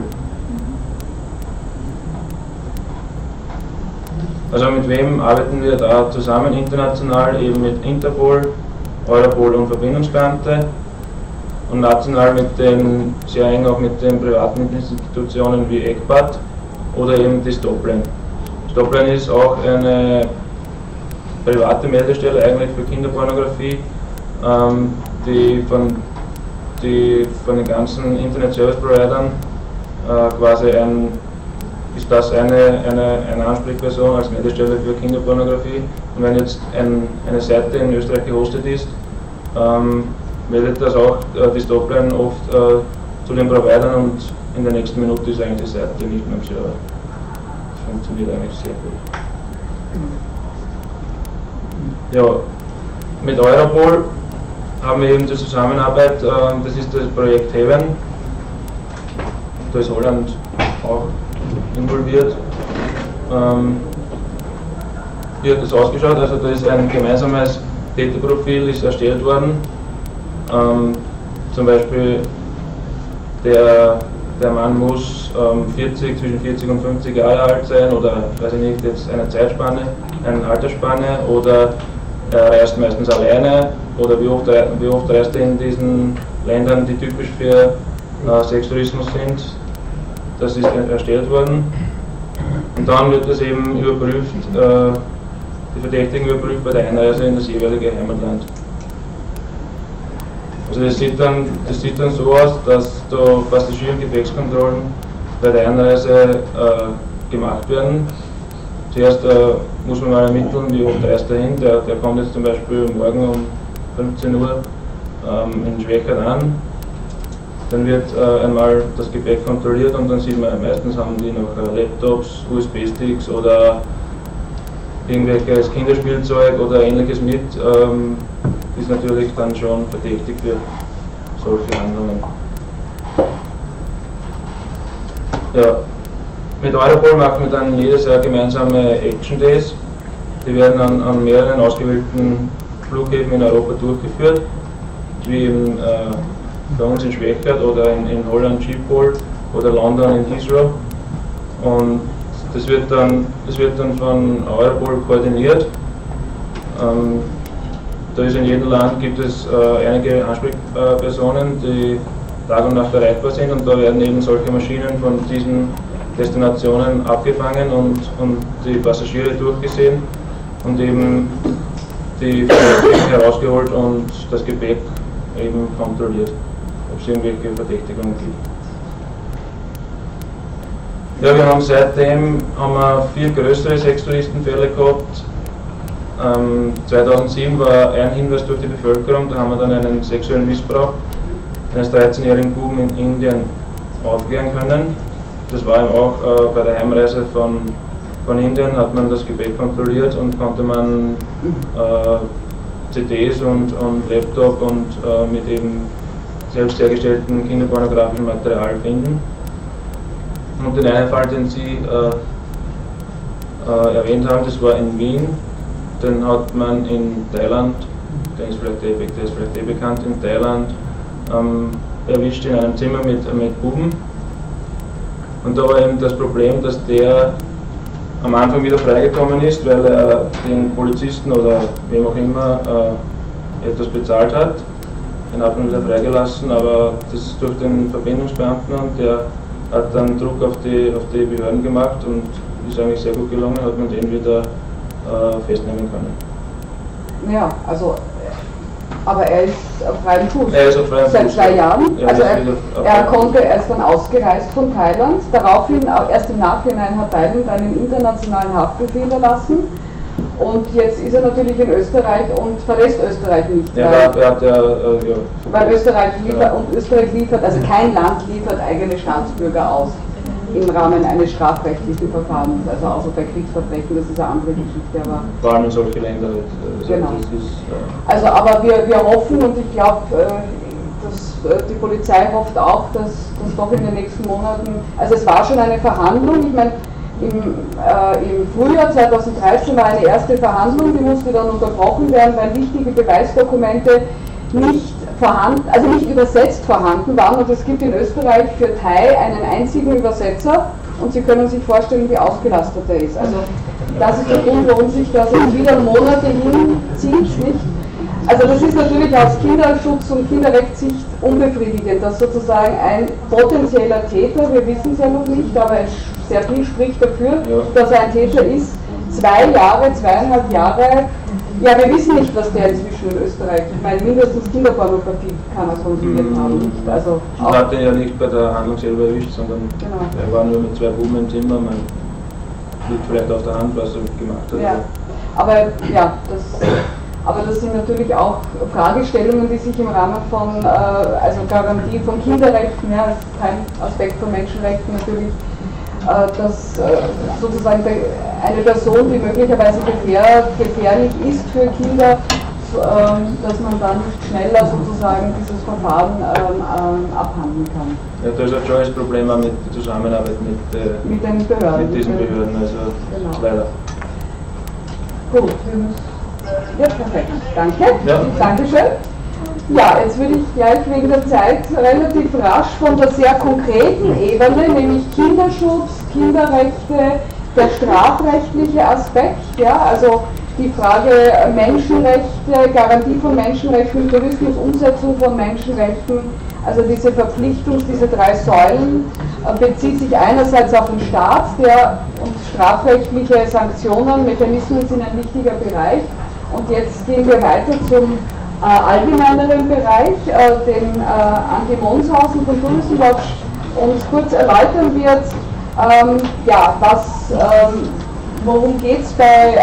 Also mit wem arbeiten wir da zusammen international? Eben mit Interpol, Europol und Verbindungsbeamte und national sehr eng auch mit den privaten Institutionen wie ECPAT oder eben die Stopline. Stopline ist auch eine private Meldestelle eigentlich für Kinderpornografie, die von den ganzen Internet-Service-Providern quasi ist das eine Ansprechperson als Meldestelle für Kinderpornografie. Und wenn jetzt eine Seite in Österreich gehostet ist, meldet das auch die Stopline oft zu den Providern und in der nächsten Minute ist eigentlich die Seite nicht mehr am Server. Das funktioniert eigentlich sehr gut. Ja, mit Europol haben wir eben die Zusammenarbeit, das ist das Projekt Heaven. Da ist Holland auch involviert. Wie hat das ausgeschaut? Also da ist ein gemeinsames Täterprofil ist erstellt worden. Zum Beispiel der Mann muss zwischen 40 und 50 Jahre alt sein oder, weiß ich nicht, jetzt eine Zeitspanne, eine Altersspanne, oder er reist meistens alleine, oder wie oft reist er in diesen Ländern, die typisch für Sextourismus sind. Das ist erstellt worden. Und dann wird das eben überprüft, die Verdächtigen überprüft bei der Einreise in das jeweilige Heimatland. Also das sieht dann so aus, dass da Passagier- und Gepäckskontrollen bei der Einreise gemacht werden. Zuerst muss man mal ermitteln, wie oft reist er hin. Der kommt jetzt zum Beispiel morgen um 15 Uhr in Schwächert an. Dann wird einmal das Gepäck kontrolliert und dann sieht man, meistens haben die noch Laptops, USB-Sticks oder irgendwelches Kinderspielzeug oder ähnliches mit, ist natürlich dann schon verdächtig für solche Handlungen. Ja, mit Europol machen wir dann jedes Jahr gemeinsame Action Days. Die werden an mehreren ausgewählten Flughäfen in Europa durchgeführt, wie eben bei uns in Schwächert oder in Holland Schiphol oder London in Heathrow. Und das wird dann von Europol koordiniert. Da ist in jedem Land gibt es einige Ansprechpersonen, die Tag und Nacht erreichbar sind, und da werden eben solche Maschinen von diesen Destinationen abgefangen und die Passagiere durchgesehen und eben die Verdächtigen herausgeholt und das Gepäck eben kontrolliert, ob es irgendwelche Verdächtigungen gibt. Ja, wir haben seitdem 4 größere Sextouristenfälle gehabt. 2007 war ein Hinweis durch die Bevölkerung, da haben wir dann einen sexuellen Missbrauch eines 13-jährigen Buben in Indien aufklären können. Das war eben auch bei der Heimreise von Indien, hat man das Gepäck kontrolliert und konnte man CDs und Laptop und mit eben selbst hergestellten kinderpornografischen Material finden. Und den einen Fall, den Sie erwähnt haben, das war in Wien. Den hat man in Thailand, der ist vielleicht eh bekannt, in Thailand erwischt in einem Zimmer mit Buben. Und da war eben das Problem, dass der am Anfang wieder freigekommen ist, weil er den Polizisten oder wem auch immer etwas bezahlt hat. Den hat man wieder freigelassen, aber das ist durch den Verbindungsbeamten, und der hat dann Druck auf die Behörden gemacht und ist eigentlich sehr gut gelungen, hat man den wieder festnehmen können. Ja, also, aber er ist auf freiem Fuß. Er ist auf freiem Fuß. Seit 2 Jahren. Ja, also er ist dann ausgereist von Thailand. Daraufhin, erst im Nachhinein, hat Thailand einen internationalen Haftbefehl erlassen. Und jetzt ist er natürlich in Österreich und verlässt Österreich nicht. Ja, weil Österreich liefert, und Österreich liefert, also kein Land liefert eigene Staatsbürger aus im Rahmen eines strafrechtlichen Verfahrens, also außer bei Kriegsverbrechen, das ist eine andere Geschichte. Aber vor allem in solche Länder. Genau. Also, aber wir hoffen, und ich glaube, die Polizei hofft auch, dass doch in den nächsten Monaten, also es war schon eine Verhandlung, ich meine, im Frühjahr 2013 war eine erste Verhandlung, die musste dann unterbrochen werden, weil wichtige Beweisdokumente nicht vorhanden, also nicht übersetzt vorhanden waren, und es gibt in Österreich für Thai einen einzigen Übersetzer, und Sie können sich vorstellen, wie ausgelastet er ist. Also das ist der Grund, warum sich das jetzt wieder Monate hinzieht, nicht? Also das ist natürlich aus Kinderschutz- und Kinderrechtssicht unbefriedigend, dass sozusagen ein potenzieller Täter, wir wissen es ja noch nicht, aber sehr viel spricht dafür, dass er ein Täter ist, 2 Jahre, 2,5 Jahre, ja, wir wissen nicht, was der inzwischen in Österreich, ich meine, mindestens Kinderpornografie kann er konsumiert haben. Nicht? Also man hat ihn ja nicht bei der Handlung selber erwischt, sondern er war nur mit 2 Buben im Zimmer, man liegt vielleicht auf der Hand, was er gemacht hat. Ja. Aber ja, Aber das sind natürlich auch Fragestellungen, die sich im Rahmen von also Garantie von Kinderrechten, ja, das ist kein Aspekt von Menschenrechten natürlich, dass sozusagen eine Person, die möglicherweise gefährlich ist für Kinder, dass man dann nicht schneller sozusagen dieses Verfahren abhandeln kann. Ja, da ist halt schon das Problem auch mit der Zusammenarbeit mit den Behörden. Mit diesen Behörden, also genau. Leider. Gut, ja, perfekt. Danke. Ja. Dankeschön. Ja, jetzt würde ich gleich wegen der Zeit relativ rasch von der sehr konkreten Ebene, nämlich Kinderschutz, Kinderrechte, der strafrechtliche Aspekt, ja, also die Frage Menschenrechte, Garantie von Menschenrechten im Tourismus, Umsetzung von Menschenrechten, also diese Verpflichtung, diese 3 Säulen, bezieht sich einerseits auf den Staat, und strafrechtliche Sanktionen, Mechanismen sind ein wichtiger Bereich. Und jetzt gehen wir weiter zum allgemeineren Bereich, den Andi Monshausen von Tourism Watch uns kurz erläutern wird, ja, worum geht es bei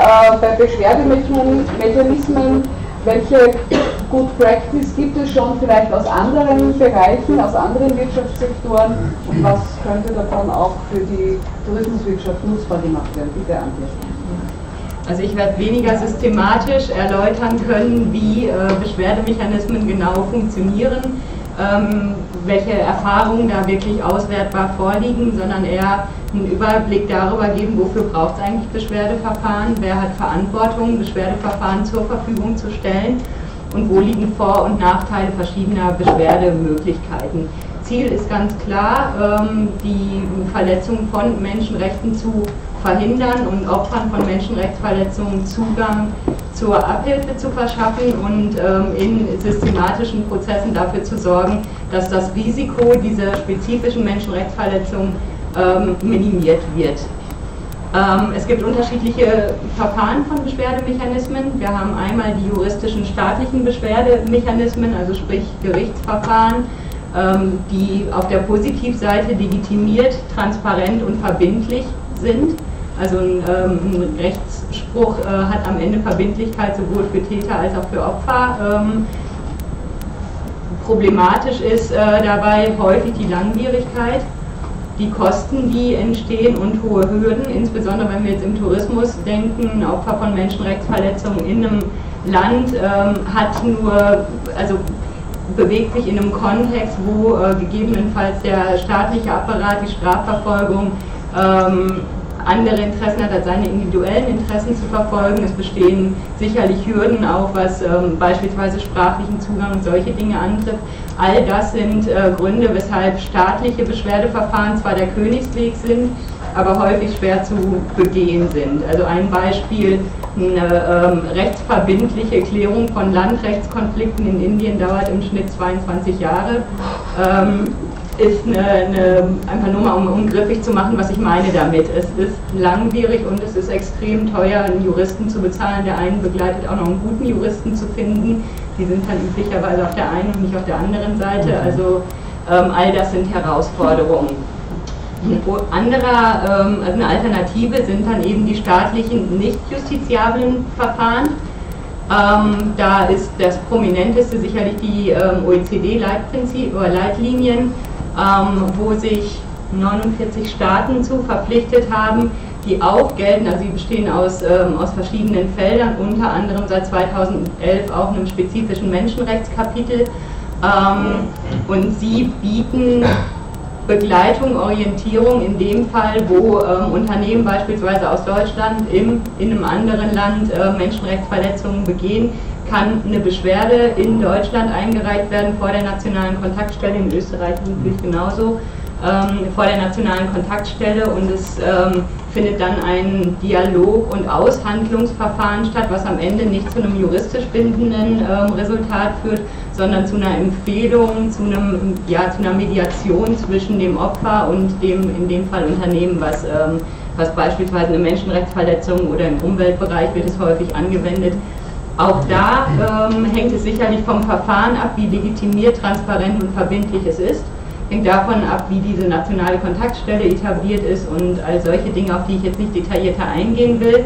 Beschwerdemechanismen, welche Good Practice gibt es schon vielleicht aus anderen Bereichen, aus anderen Wirtschaftssektoren und was könnte davon auch für die Tourismuswirtschaft nutzbar gemacht werden? Bitte, Antje. Also ich werde weniger systematisch erläutern können, wie Beschwerdemechanismen genau funktionieren, welche Erfahrungen da wirklich auswertbar vorliegen, sondern eher einen Überblick darüber geben, wofür braucht es eigentlich Beschwerdeverfahren, wer hat Verantwortung, Beschwerdeverfahren zur Verfügung zu stellen und wo liegen Vor- und Nachteile verschiedener Beschwerdemöglichkeiten. Ziel ist ganz klar, die Verletzung von Menschenrechten zu verhindern und Opfern von Menschenrechtsverletzungen Zugang zur Abhilfe zu verschaffen und in systematischen Prozessen dafür zu sorgen, dass das Risiko dieser spezifischen Menschenrechtsverletzung minimiert wird. Es gibt unterschiedliche Verfahren von Beschwerdemechanismen. Wir haben einmal die juristischen staatlichen Beschwerdemechanismen, also sprich Gerichtsverfahren, die auf der Positivseite legitimiert, transparent und verbindlich sind. Also ein Rechtsspruch hat am Ende Verbindlichkeit sowohl für Täter als auch für Opfer. Problematisch ist dabei häufig die Langwierigkeit, die Kosten, die entstehen und hohe Hürden, insbesondere wenn wir jetzt im Tourismus denken, Opfer von Menschenrechtsverletzungen in einem Land bewegt sich in einem Kontext, wo gegebenenfalls der staatliche Apparat, die Strafverfolgung andere Interessen hat, als seine individuellen Interessen zu verfolgen. Es bestehen sicherlich Hürden auch, was beispielsweise sprachlichen Zugang und solche Dinge antrifft. All das sind Gründe, weshalb staatliche Beschwerdeverfahren zwar der Königsweg sind, aber häufig schwer zu begehen sind. Also ein Beispiel, eine rechtsverbindliche Klärung von Landrechtskonflikten in Indien dauert im Schnitt 22 Jahre. Ist einfach nur mal, um griffig zu machen, was ich meine damit. Es ist langwierig und es ist extrem teuer, einen Juristen zu bezahlen. Der einen begleitet auch noch einen guten Juristen zu finden. Die sind dann üblicherweise auf der einen und nicht auf der anderen Seite. Also all das sind Herausforderungen. Eine Alternative sind dann eben die staatlichen, nicht justiziablen Verfahren. Da ist das prominenteste sicherlich die OECD-Leitlinien, wo sich 49 Staaten zu verpflichtet haben, die auch gelten, also sie bestehen aus verschiedenen Feldern, unter anderem seit 2011 auch einem spezifischen Menschenrechtskapitel, und sie bieten Begleitung, Orientierung in dem Fall, wo Unternehmen beispielsweise aus Deutschland in einem anderen Land Menschenrechtsverletzungen begehen, kann eine Beschwerde in Deutschland eingereicht werden vor der nationalen Kontaktstelle, in Österreich natürlich genauso, vor der nationalen Kontaktstelle, und es findet dann ein Dialog- und Aushandlungsverfahren statt, was am Ende nicht zu einem juristisch bindenden Resultat führt, sondern zu einer Empfehlung, zu einer Mediation zwischen dem Opfer und dem, in dem Fall Unternehmen, was beispielsweise eine Menschenrechtsverletzung oder im Umweltbereich wird es häufig angewendet. Auch da hängt es sicherlich vom Verfahren ab, wie legitimiert, transparent und verbindlich es ist. Hängt davon ab, wie diese nationale Kontaktstelle etabliert ist und all solche Dinge, auf die ich jetzt nicht detaillierter eingehen will.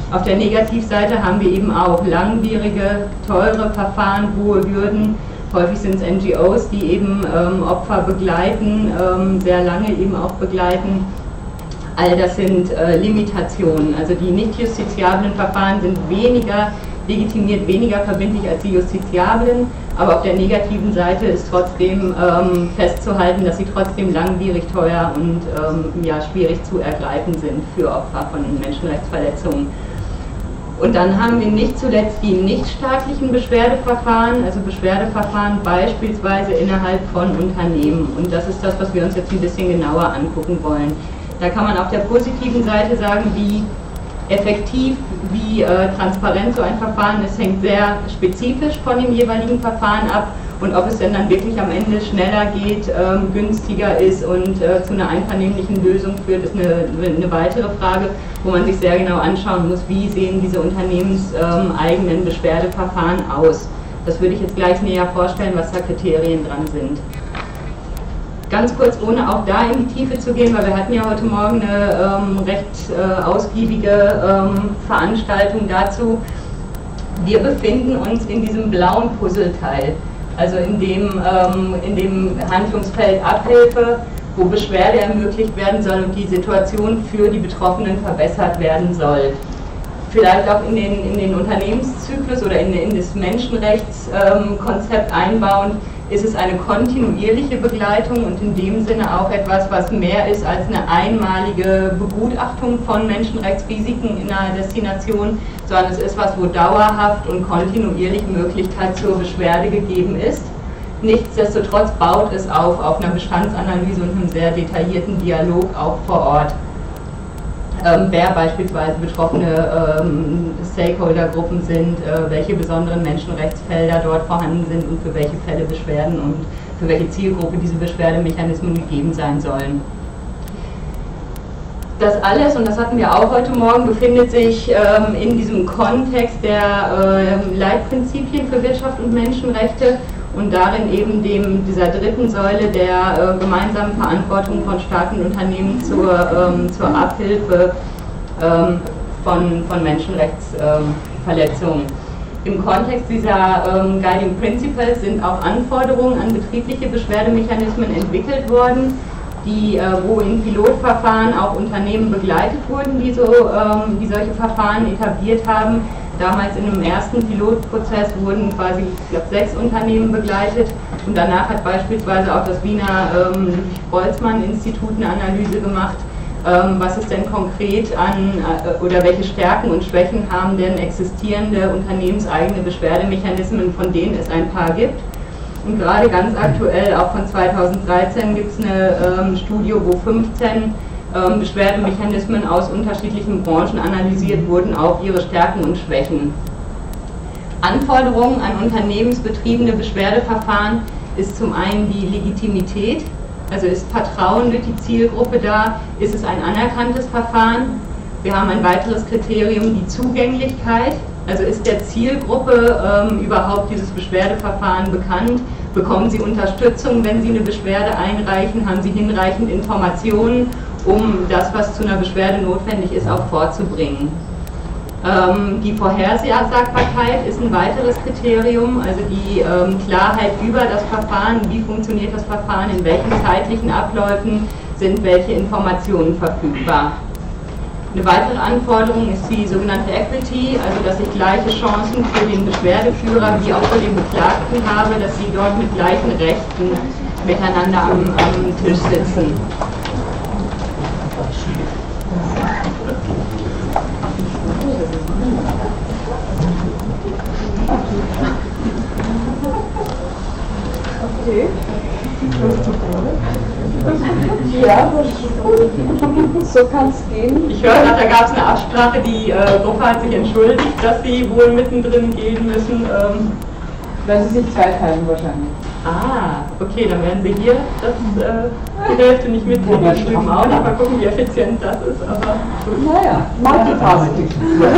Auf der Negativseite haben wir eben auch langwierige, teure Verfahren, hohe Hürden. Häufig sind es NGOs, die eben Opfer begleiten, sehr lange eben auch begleiten. All das sind Limitationen. Also die nicht justiziablen Verfahren sind weniger legitimiert, weniger verbindlich als die justiziablen, aber auf der negativen Seite ist trotzdem festzuhalten, dass sie trotzdem langwierig, teuer und ja, schwierig zu ergreifen sind für Opfer von Menschenrechtsverletzungen. Und dann haben wir nicht zuletzt die nichtstaatlichen Beschwerdeverfahren, also Beschwerdeverfahren beispielsweise innerhalb von Unternehmen. Und das ist das, was wir uns jetzt ein bisschen genauer angucken wollen. Da kann man auf der positiven Seite sagen, wie effektiv, wie transparent so ein Verfahren ist, hängt sehr spezifisch von dem jeweiligen Verfahren ab. Und ob es denn dann wirklich am Ende schneller geht, günstiger ist und zu einer einvernehmlichen Lösung führt, ist eine weitere Frage, wo man sich sehr genau anschauen muss, wie sehen diese unternehmenseigenen Beschwerdeverfahren aus. Das würde ich jetzt gleich näher vorstellen, was da Kriterien dran sind. Ganz kurz, ohne auch da in die Tiefe zu gehen, weil wir hatten ja heute Morgen eine recht ausgiebige Veranstaltung dazu. Wir befinden uns in diesem blauen Puzzleteil, also in dem Handlungsfeld Abhilfe, wo Beschwerde ermöglicht werden soll und die Situation für die Betroffenen verbessert werden soll. Vielleicht auch in den Unternehmenszyklus oder in das Menschenrechtskonzept einbauend, ist es eine kontinuierliche Begleitung und in dem Sinne auch etwas, was mehr ist als eine einmalige Begutachtung von Menschenrechtsrisiken in einer Destination, sondern es ist was, wo dauerhaft und kontinuierlich Möglichkeit zur Beschwerde gegeben ist. Nichtsdestotrotz baut es auf einer Bestandsanalyse und einem sehr detaillierten Dialog auch vor Ort. Wer beispielsweise betroffene Stakeholdergruppen sind, welche besonderen Menschenrechtsfelder dort vorhanden sind und für welche Fälle Beschwerden und für welche Zielgruppe diese Beschwerdemechanismen gegeben sein sollen. Das alles, und das hatten wir auch heute Morgen, befindet sich in diesem Kontext der Leitprinzipien für Wirtschaft und Menschenrechte und darin eben dieser dritten Säule der gemeinsamen Verantwortung von Staaten und Unternehmen zur Abhilfe von Menschenrechtsverletzungen. Im Kontext dieser Guiding Principles sind auch Anforderungen an betriebliche Beschwerdemechanismen entwickelt worden, wo in Pilotverfahren auch Unternehmen begleitet wurden, die solche Verfahren etabliert haben. Damals in einem ersten Pilotprozess wurden quasi, ich glaube, 6 Unternehmen begleitet und danach hat beispielsweise auch das Wiener Ludwig-Boltzmann-Institut eine Analyse gemacht, was es denn konkret oder welche Stärken und Schwächen haben denn existierende unternehmenseigene Beschwerdemechanismen, von denen es ein paar gibt. Und gerade ganz aktuell, auch von 2013, gibt es eine Studie, wo 15 Beschwerdemechanismen aus unterschiedlichen Branchen analysiert wurden auf ihre Stärken und Schwächen. Anforderungen an unternehmensbetriebene Beschwerdeverfahren ist zum einen die Legitimität, also ist Vertrauen durch die Zielgruppe da, ist es ein anerkanntes Verfahren. Wir haben ein weiteres Kriterium, die Zugänglichkeit, also ist der Zielgruppe überhaupt dieses Beschwerdeverfahren bekannt, bekommen sie Unterstützung, wenn sie eine Beschwerde einreichen, haben sie hinreichend Informationen, um das, was zu einer Beschwerde notwendig ist, auch vorzubringen. Die Vorhersagbarkeit ist ein weiteres Kriterium, also die Klarheit über das Verfahren, wie funktioniert das Verfahren, in welchen zeitlichen Abläufen sind welche Informationen verfügbar. Eine weitere Anforderung ist die sogenannte Equity, also dass ich gleiche Chancen für den Beschwerdeführer wie auch für den Beklagten habe, dass sie dort mit gleichen Rechten miteinander am Tisch sitzen. Okay. Ja, so kann es gehen. Ich höre gerade, da gab es eine Absprache, die Gruppe hat sich entschuldigt, dass sie wohl mittendrin gehen müssen. Weil sie sich zweiteilen wahrscheinlich. Ah, okay, dann werden Sie hier die Hälfte nicht mitkriegen, drüben auch nicht. Mal gucken, wie effizient das ist, aber gut. Naja, Multitasking.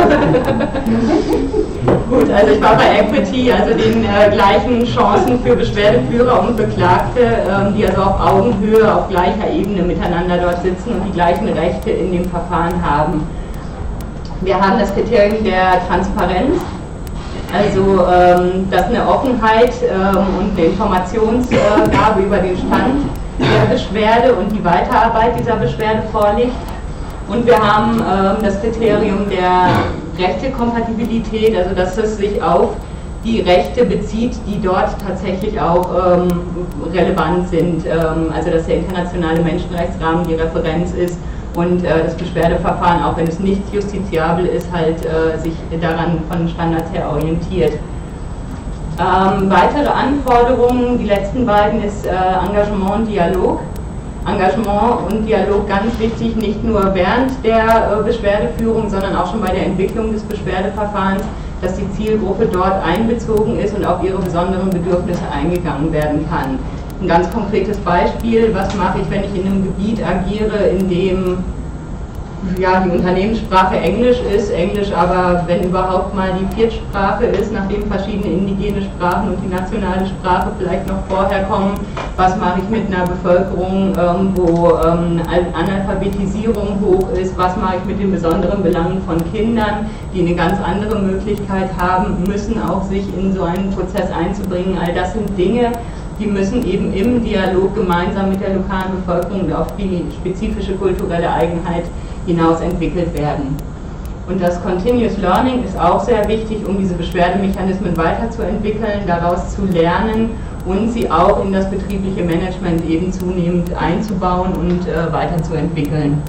Gut, also ich war bei Equity, also den gleichen Chancen für Beschwerdeführer und Beklagte, die also auf Augenhöhe, auf gleicher Ebene miteinander dort sitzen und die gleichen Rechte in dem Verfahren haben. Wir haben das Kriterium der Transparenz, also dass eine Offenheit und eine Informationsgabe über den Stand der Beschwerde und die Weiterarbeit dieser Beschwerde vorliegt. Und wir haben das Kriterium der Rechtekompatibilität, also dass es sich auf die Rechte bezieht, die dort tatsächlich auch relevant sind, also dass der internationale Menschenrechtsrahmen die Referenz ist und das Beschwerdeverfahren, auch wenn es nicht justiziabel ist, halt sich daran von den Standards her orientiert. Weitere Anforderungen, die letzten beiden, ist Engagement und Dialog. Engagement und Dialog ganz wichtig, nicht nur während der Beschwerdeführung, sondern auch schon bei der Entwicklung des Beschwerdeverfahrens, dass die Zielgruppe dort einbezogen ist und auf ihre besonderen Bedürfnisse eingegangen werden kann. Ein ganz konkretes Beispiel, was mache ich, wenn ich in einem Gebiet agiere, in dem ja, die Unternehmenssprache Englisch ist, Englisch aber, wenn überhaupt mal die Viertsprache ist, nachdem verschiedene indigene Sprachen und die nationale Sprache vielleicht noch vorher kommen. Was mache ich mit einer Bevölkerung, wo Analphabetisierung hoch ist? Was mache ich mit den besonderen Belangen von Kindern, die eine ganz andere Möglichkeit haben müssen, auch sich in so einen Prozess einzubringen? All das sind Dinge, die müssen eben im Dialog gemeinsam mit der lokalen Bevölkerung und auf die spezifische kulturelle Eigenheit hinaus entwickelt werden. Und das Continuous Learning ist auch sehr wichtig, um diese Beschwerdemechanismen weiterzuentwickeln, daraus zu lernen und sie auch in das betriebliche Management eben zunehmend einzubauen und weiterzuentwickeln.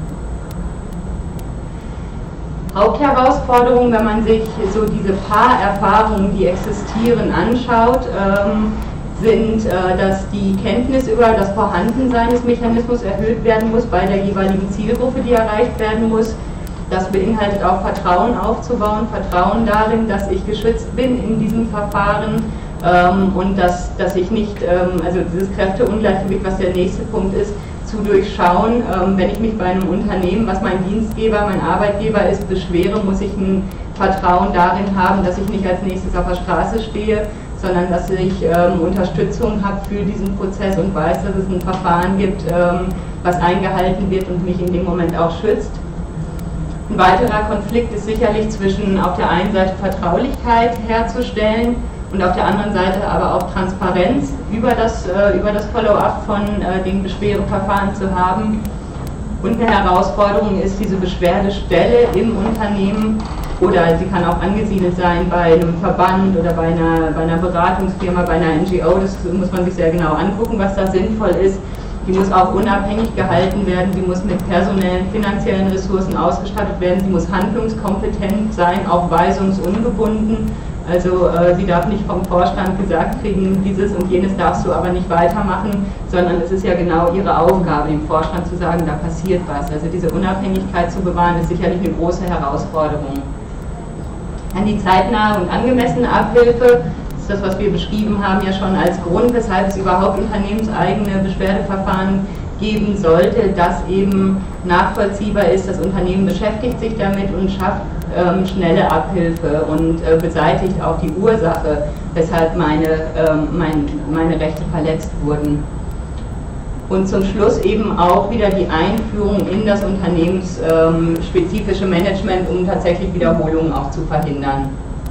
Hauptherausforderung, wenn man sich so diese paar Erfahrungen, die existieren, anschaut, sind, dass die Kenntnis über das Vorhandensein des Mechanismus erhöht werden muss bei der jeweiligen Zielgruppe, die erreicht werden muss. Das beinhaltet auch Vertrauen aufzubauen, Vertrauen darin, dass ich geschützt bin in diesem Verfahren und dass ich nicht, also dieses Kräfteungleichgewicht, was der nächste Punkt ist, zu durchschauen. Wenn ich mich bei einem Unternehmen, was mein Dienstgeber, mein Arbeitgeber ist, beschwere, muss ich ein Vertrauen darin haben, dass ich nicht als nächstes auf der Straße stehe, sondern dass ich Unterstützung habe für diesen Prozess und weiß, dass es ein Verfahren gibt, was eingehalten wird und mich in dem Moment auch schützt. Ein weiterer Konflikt ist sicherlich zwischen auf der einen Seite Vertraulichkeit herzustellen und auf der anderen Seite aber auch Transparenz über das Follow-up von den Beschwerdeverfahren zu haben. Und eine Herausforderung ist diese Beschwerdestelle im Unternehmen, oder sie kann auch angesiedelt sein bei einem Verband oder bei einer Beratungsfirma, bei einer NGO. Das muss man sich sehr genau angucken, was da sinnvoll ist. Die muss auch unabhängig gehalten werden, sie muss mit personellen, finanziellen Ressourcen ausgestattet werden, sie muss handlungskompetent sein, auch weisungsungebunden. Also sie darf nicht vom Vorstand gesagt kriegen, dieses und jenes darfst du aber nicht weitermachen, sondern es ist ja genau ihre Aufgabe, dem Vorstand zu sagen, da passiert was. Also diese Unabhängigkeit zu bewahren, ist sicherlich eine große Herausforderung. An die zeitnahe und angemessene Abhilfe ist das, was wir beschrieben haben, ja schon als Grund, weshalb es überhaupt unternehmenseigene Beschwerdeverfahren geben sollte, dass eben nachvollziehbar ist, das Unternehmen beschäftigt sich damit und schafft schnelle Abhilfe und beseitigt auch die Ursache, weshalb meine Rechte verletzt wurden. Und zum Schluss eben auch wieder die Einführung in das unternehmensspezifische Management, um tatsächlich Wiederholungen auch zu verhindern.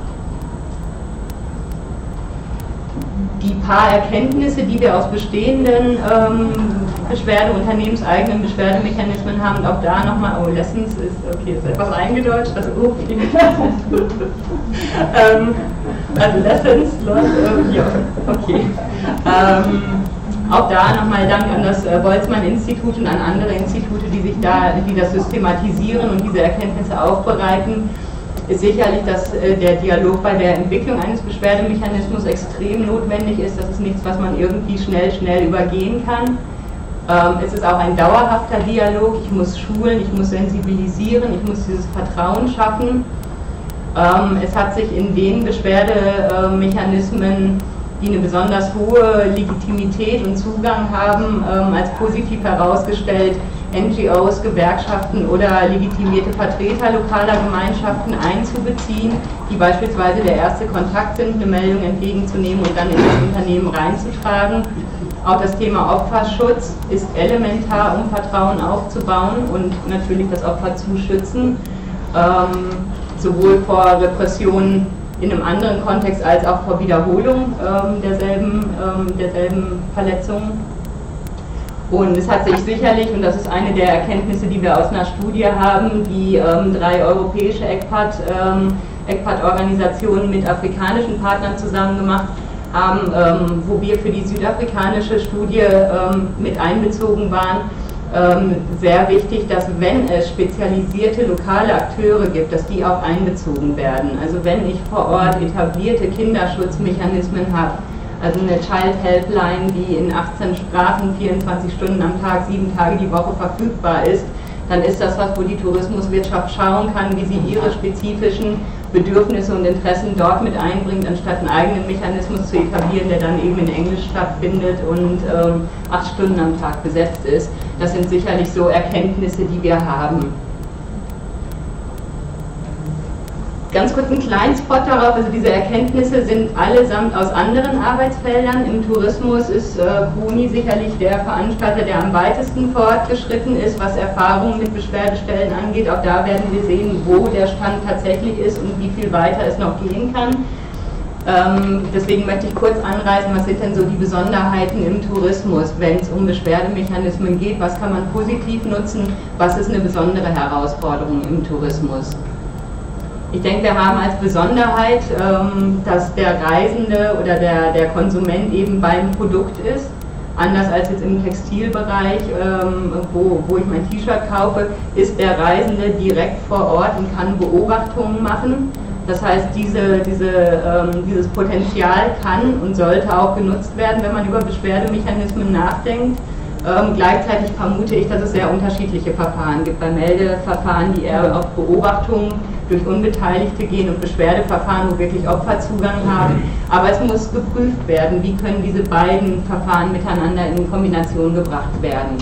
Die paar Erkenntnisse, die wir aus bestehenden unternehmenseigenen Beschwerdemechanismen haben, und auch da nochmal, oh, Lessons ist, okay, ist etwas eingedeutscht, also also Lessons, ja, okay. Auch da nochmal Dank an das Boltzmann-Institut und an andere Institute, die das systematisieren und diese Erkenntnisse aufbereiten. Ist sicherlich, dass der Dialog bei der Entwicklung eines Beschwerdemechanismus extrem notwendig ist. Das ist nichts, was man irgendwie schnell übergehen kann. Es ist auch ein dauerhafter Dialog. Ich muss schulen, ich muss sensibilisieren, ich muss dieses Vertrauen schaffen. Es hat sich in den Beschwerdemechanismen, die eine besonders hohe Legitimität und Zugang haben, als positiv herausgestellt, NGOs, Gewerkschaften oder legitimierte Vertreter lokaler Gemeinschaften einzubeziehen, die beispielsweise der erste Kontakt sind, eine Meldung entgegenzunehmen und dann in das Unternehmen reinzutragen. Auch das Thema Opferschutz ist elementar, um Vertrauen aufzubauen und natürlich das Opfer zu schützen. sowohl vor Repressionen in einem anderen Kontext als auch vor Wiederholung derselben Verletzungen. Und es hat sich sicherlich, und das ist eine der Erkenntnisse, die wir aus einer Studie haben, die 3 europäische ECPAT-Organisationen mit afrikanischen Partnern zusammen gemacht haben, wo wir für die südafrikanische Studie mit einbezogen waren, sehr wichtig, dass wenn es spezialisierte lokale Akteure gibt, dass die auch einbezogen werden. Also wenn ich vor Ort etablierte Kinderschutzmechanismen habe, also eine Child Helpline, die in 18 Sprachen 24 Stunden am Tag, 7 Tage die Woche verfügbar ist, dann ist das was, wo die Tourismuswirtschaft schauen kann, wie sie ihre spezifischen Bedürfnisse und Interessen dort mit einbringt, anstatt einen eigenen Mechanismus zu etablieren, der dann eben in Englisch stattfindet und 8 Stunden am Tag besetzt ist. Das sind sicherlich so Erkenntnisse, die wir haben. Ganz kurz einen kleinen Spot darauf, also diese Erkenntnisse sind allesamt aus anderen Arbeitsfeldern. Im Tourismus ist CONI sicherlich der Veranstalter, der am weitesten fortgeschritten ist, was Erfahrungen mit Beschwerdestellen angeht. Auch da werden wir sehen, wo der Stand tatsächlich ist und wie viel weiter es noch gehen kann. Deswegen möchte ich kurz anreißen, was sind denn so die Besonderheiten im Tourismus, wenn es um Beschwerdemechanismen geht, was kann man positiv nutzen, was ist eine besondere Herausforderung im Tourismus. Ich denke, wir haben als Besonderheit, dass der Reisende oder der Konsument eben beim Produkt ist. Anders als jetzt im Textilbereich, wo ich mein T-Shirt kaufe, ist der Reisende direkt vor Ort und kann Beobachtungen machen. Das heißt, dieses Potenzial kann und sollte auch genutzt werden, wenn man über Beschwerdemechanismen nachdenkt. Gleichzeitig vermute ich, dass es sehr unterschiedliche Verfahren gibt. Bei Meldeverfahren, die eher auf Beobachtungen durch Unbeteiligte gehen und Beschwerdeverfahren, wo wirklich Opfer Zugang haben. Aber es muss geprüft werden, wie können diese beiden Verfahren miteinander in Kombination gebracht werden.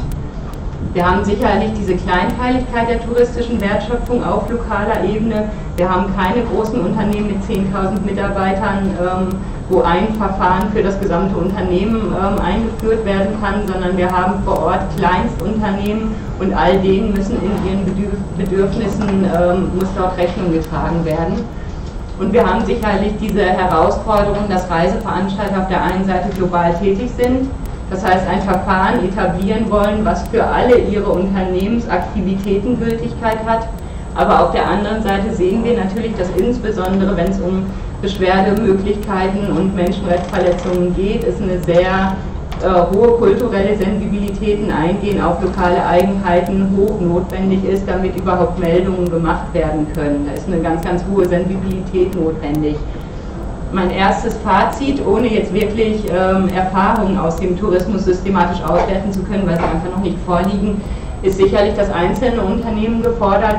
Wir haben sicherlich diese Kleinteiligkeit der touristischen Wertschöpfung auf lokaler Ebene. Wir haben keine großen Unternehmen mit 10.000 Mitarbeitern, wo ein Verfahren für das gesamte Unternehmen eingeführt werden kann, sondern wir haben vor Ort Kleinstunternehmen und all denen müssen in ihren Bedürfnissen, muss dort Rechnung getragen werden. Und wir haben sicherlich diese Herausforderung, dass Reiseveranstalter auf der einen Seite global tätig sind, das heißt ein Verfahren etablieren wollen, was für alle ihre Unternehmensaktivitäten Gültigkeit hat. Aber auf der anderen Seite sehen wir natürlich, dass insbesondere, wenn es um Beschwerdemöglichkeiten und Menschenrechtsverletzungen geht, es eine sehr hohe kulturelle Sensibilitäten eingehen auf lokale Eigenheiten hoch notwendig ist, damit überhaupt Meldungen gemacht werden können. Da ist eine ganz, ganz hohe Sensibilität notwendig. Mein erstes Fazit, ohne jetzt wirklich Erfahrungen aus dem Tourismus systematisch auswerten zu können, weil sie einfach noch nicht vorliegen, ist sicherlich, dass einzelne Unternehmen gefordert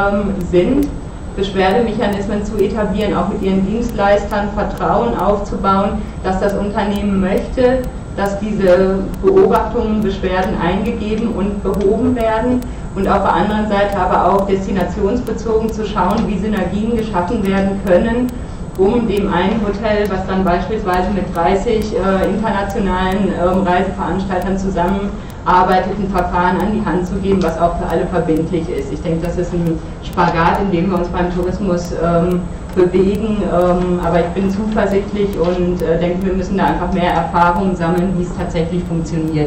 sind, Beschwerdemechanismen zu etablieren, auch mit ihren Dienstleistern Vertrauen aufzubauen, dass das Unternehmen möchte, dass diese Beobachtungen, Beschwerden eingegeben und behoben werden und auf der anderen Seite aber auch destinationsbezogen zu schauen, wie Synergien geschaffen werden können, um dem einen Hotel, was dann beispielsweise mit 30 internationalen Reiseveranstaltern zusammenarbeitet, ein Verfahren an die Hand zu geben, was auch für alle verbindlich ist. Ich denke, das ist ein Spagat, in dem wir uns beim Tourismus bewegen, aber ich bin zuversichtlich und denke, wir müssen da einfach mehr Erfahrung sammeln, wie es tatsächlich funktioniert.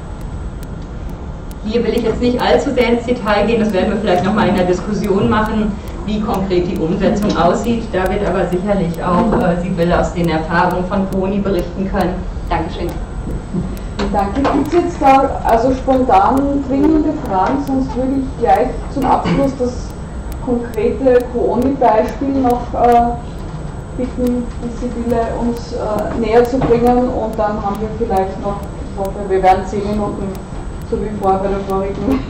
Hier will ich jetzt nicht allzu sehr ins Detail gehen, das werden wir vielleicht nochmal in der Diskussion machen, wie konkret die Umsetzung aussieht. Da wird aber sicherlich auch Sibylle aus den Erfahrungen von CONI berichten können. Dankeschön. Danke. Gibt es jetzt da also spontan dringende Fragen, sonst würde ich gleich zum Abschluss das konkrete CONI-Beispiel noch bitten, die Sibylle uns näher zu bringen und dann haben wir vielleicht noch, ich hoffe, wir werden 10 Minuten, so wie vorher bei der vorigen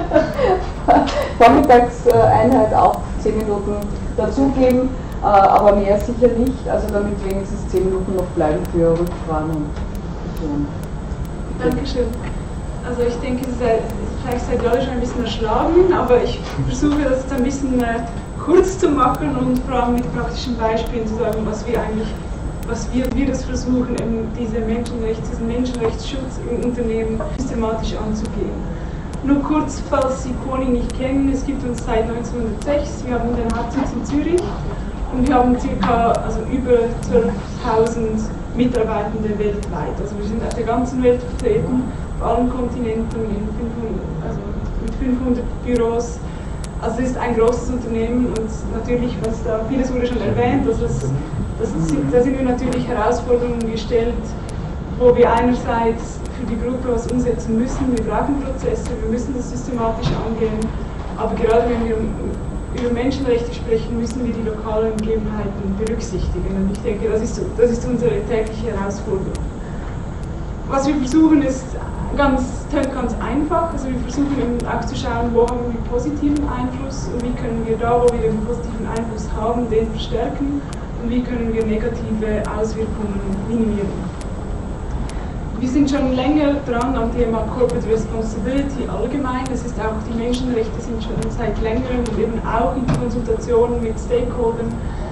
Vormittagseinheit auch 10 Minuten dazugeben, aber mehr sicher nicht, also damit wenigstens 10 Minuten noch bleiben für Rückfragen und Diskussionen. Dankeschön. Also ich denke, vielleicht seid ihr alle schon ein bisschen erschlagen, aber ich versuche das jetzt ein bisschen kurz zu machen und vor allem mit praktischen Beispielen zu sagen, wie wir das versuchen, diesen Menschenrechtsschutz im Unternehmen systematisch anzugehen. Nur kurz, falls Sie Kony nicht kennen, es gibt uns seit 1906, wir haben den Hauptsitz in Zürich und wir haben über 12.000 Mitarbeitende weltweit. Also wir sind auf der ganzen Welt vertreten, auf allen Kontinenten, mit 500 Büros. Also es ist ein großes Unternehmen und natürlich, vieles wurde schon erwähnt, da sind wir natürlich Herausforderungen gestellt, wo wir einerseits für die Gruppe was umsetzen müssen. Wir brauchen Prozesse, wir müssen das systematisch angehen, aber gerade wenn wir über Menschenrechte sprechen, müssen wir die lokalen Gegebenheiten berücksichtigen. Und ich denke, das ist unsere tägliche Herausforderung. Was wir versuchen, ist ganz einfach. Also wir versuchen eben auch zu schauen, wo haben wir positiven Einfluss und wie können wir da, wo wir den positiven Einfluss haben, den verstärken und wie können wir negative Auswirkungen minimieren. Wir sind schon länger dran am Thema Corporate Responsibility allgemein. Es ist auch, die Menschenrechte sind schon seit längerem und eben auch in Konsultationen mit Stakeholdern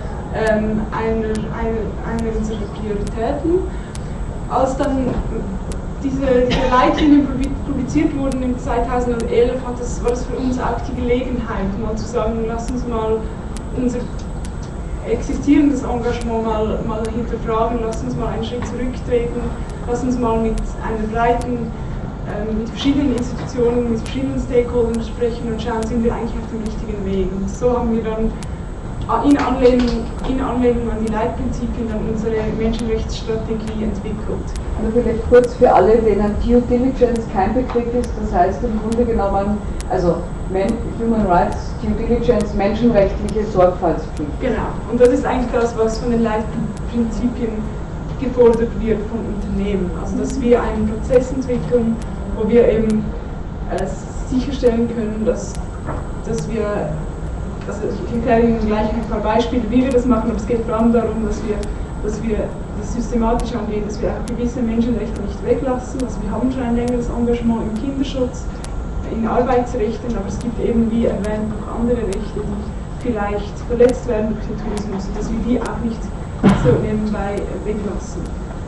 einer unserer Prioritäten. Als dann diese Leitlinien publiziert wurden im 2011, war das für uns auch die Gelegenheit, mal zu sagen, lass uns mal unser existierendes Engagement mal hinterfragen, lass uns mal einen Schritt zurücktreten, lass uns mal mit einer breiten, mit verschiedenen Institutionen, mit verschiedenen Stakeholdern sprechen und schauen, sind wir eigentlich auf dem richtigen Weg. Und so haben wir dann in Anlehnung an die Leitprinzipien dann unsere Menschenrechtsstrategie entwickelt. Also vielleicht kurz für alle, denen Due Diligence kein Begriff ist, das heißt im Grunde genommen, also Human Rights, Due Diligence, menschenrechtliche Sorgfaltspflicht. Genau, und das ist eigentlich das, was von den Leitprinzipien gefordert wird von Unternehmen. Also dass wir einen Prozess entwickeln, wo wir eben sicherstellen können, dass wir, also ich erkläre Ihnen gleich ein paar Beispiele, wie wir das machen, aber es geht vor allem darum, dass wir das systematisch angehen, dass wir auch gewisse Menschenrechte nicht weglassen. Also wir haben schon ein längeres Engagement im Kinderschutz, in Arbeitsrechten, aber es gibt eben, wie erwähnt, noch andere Rechte, die vielleicht verletzt werden durch den Tourismus, dass wir die auch nicht so nebenbei weglassen.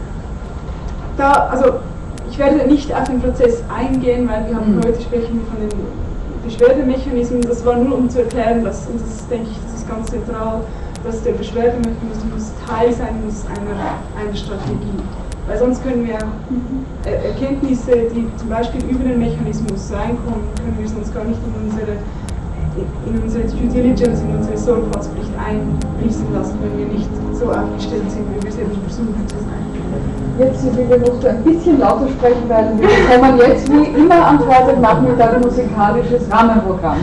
Also ich werde nicht auf den Prozess eingehen, weil wir haben heute sprechen von den Beschwerdemechanismen. Das war nur um zu erklären, dass, und das denke ich, das ist ganz zentral, dass der Beschwerdemechanismus Teil sein muss einer Strategie. Weil sonst können wir auch Erkenntnisse, die zum Beispiel über den Mechanismus reinkommen, können wir sonst gar nicht in unsere Due Diligence, in unsere Sorgfaltspflicht einfließen lassen, wenn wir nicht so aufgestellt sind, wie wir es eben versuchen zu sein. Jetzt bitte musst du ein bisschen lauter sprechen, weil wir bekommen jetzt wie immer am Freitagnachmittag musikalisches Rahmenprogramm.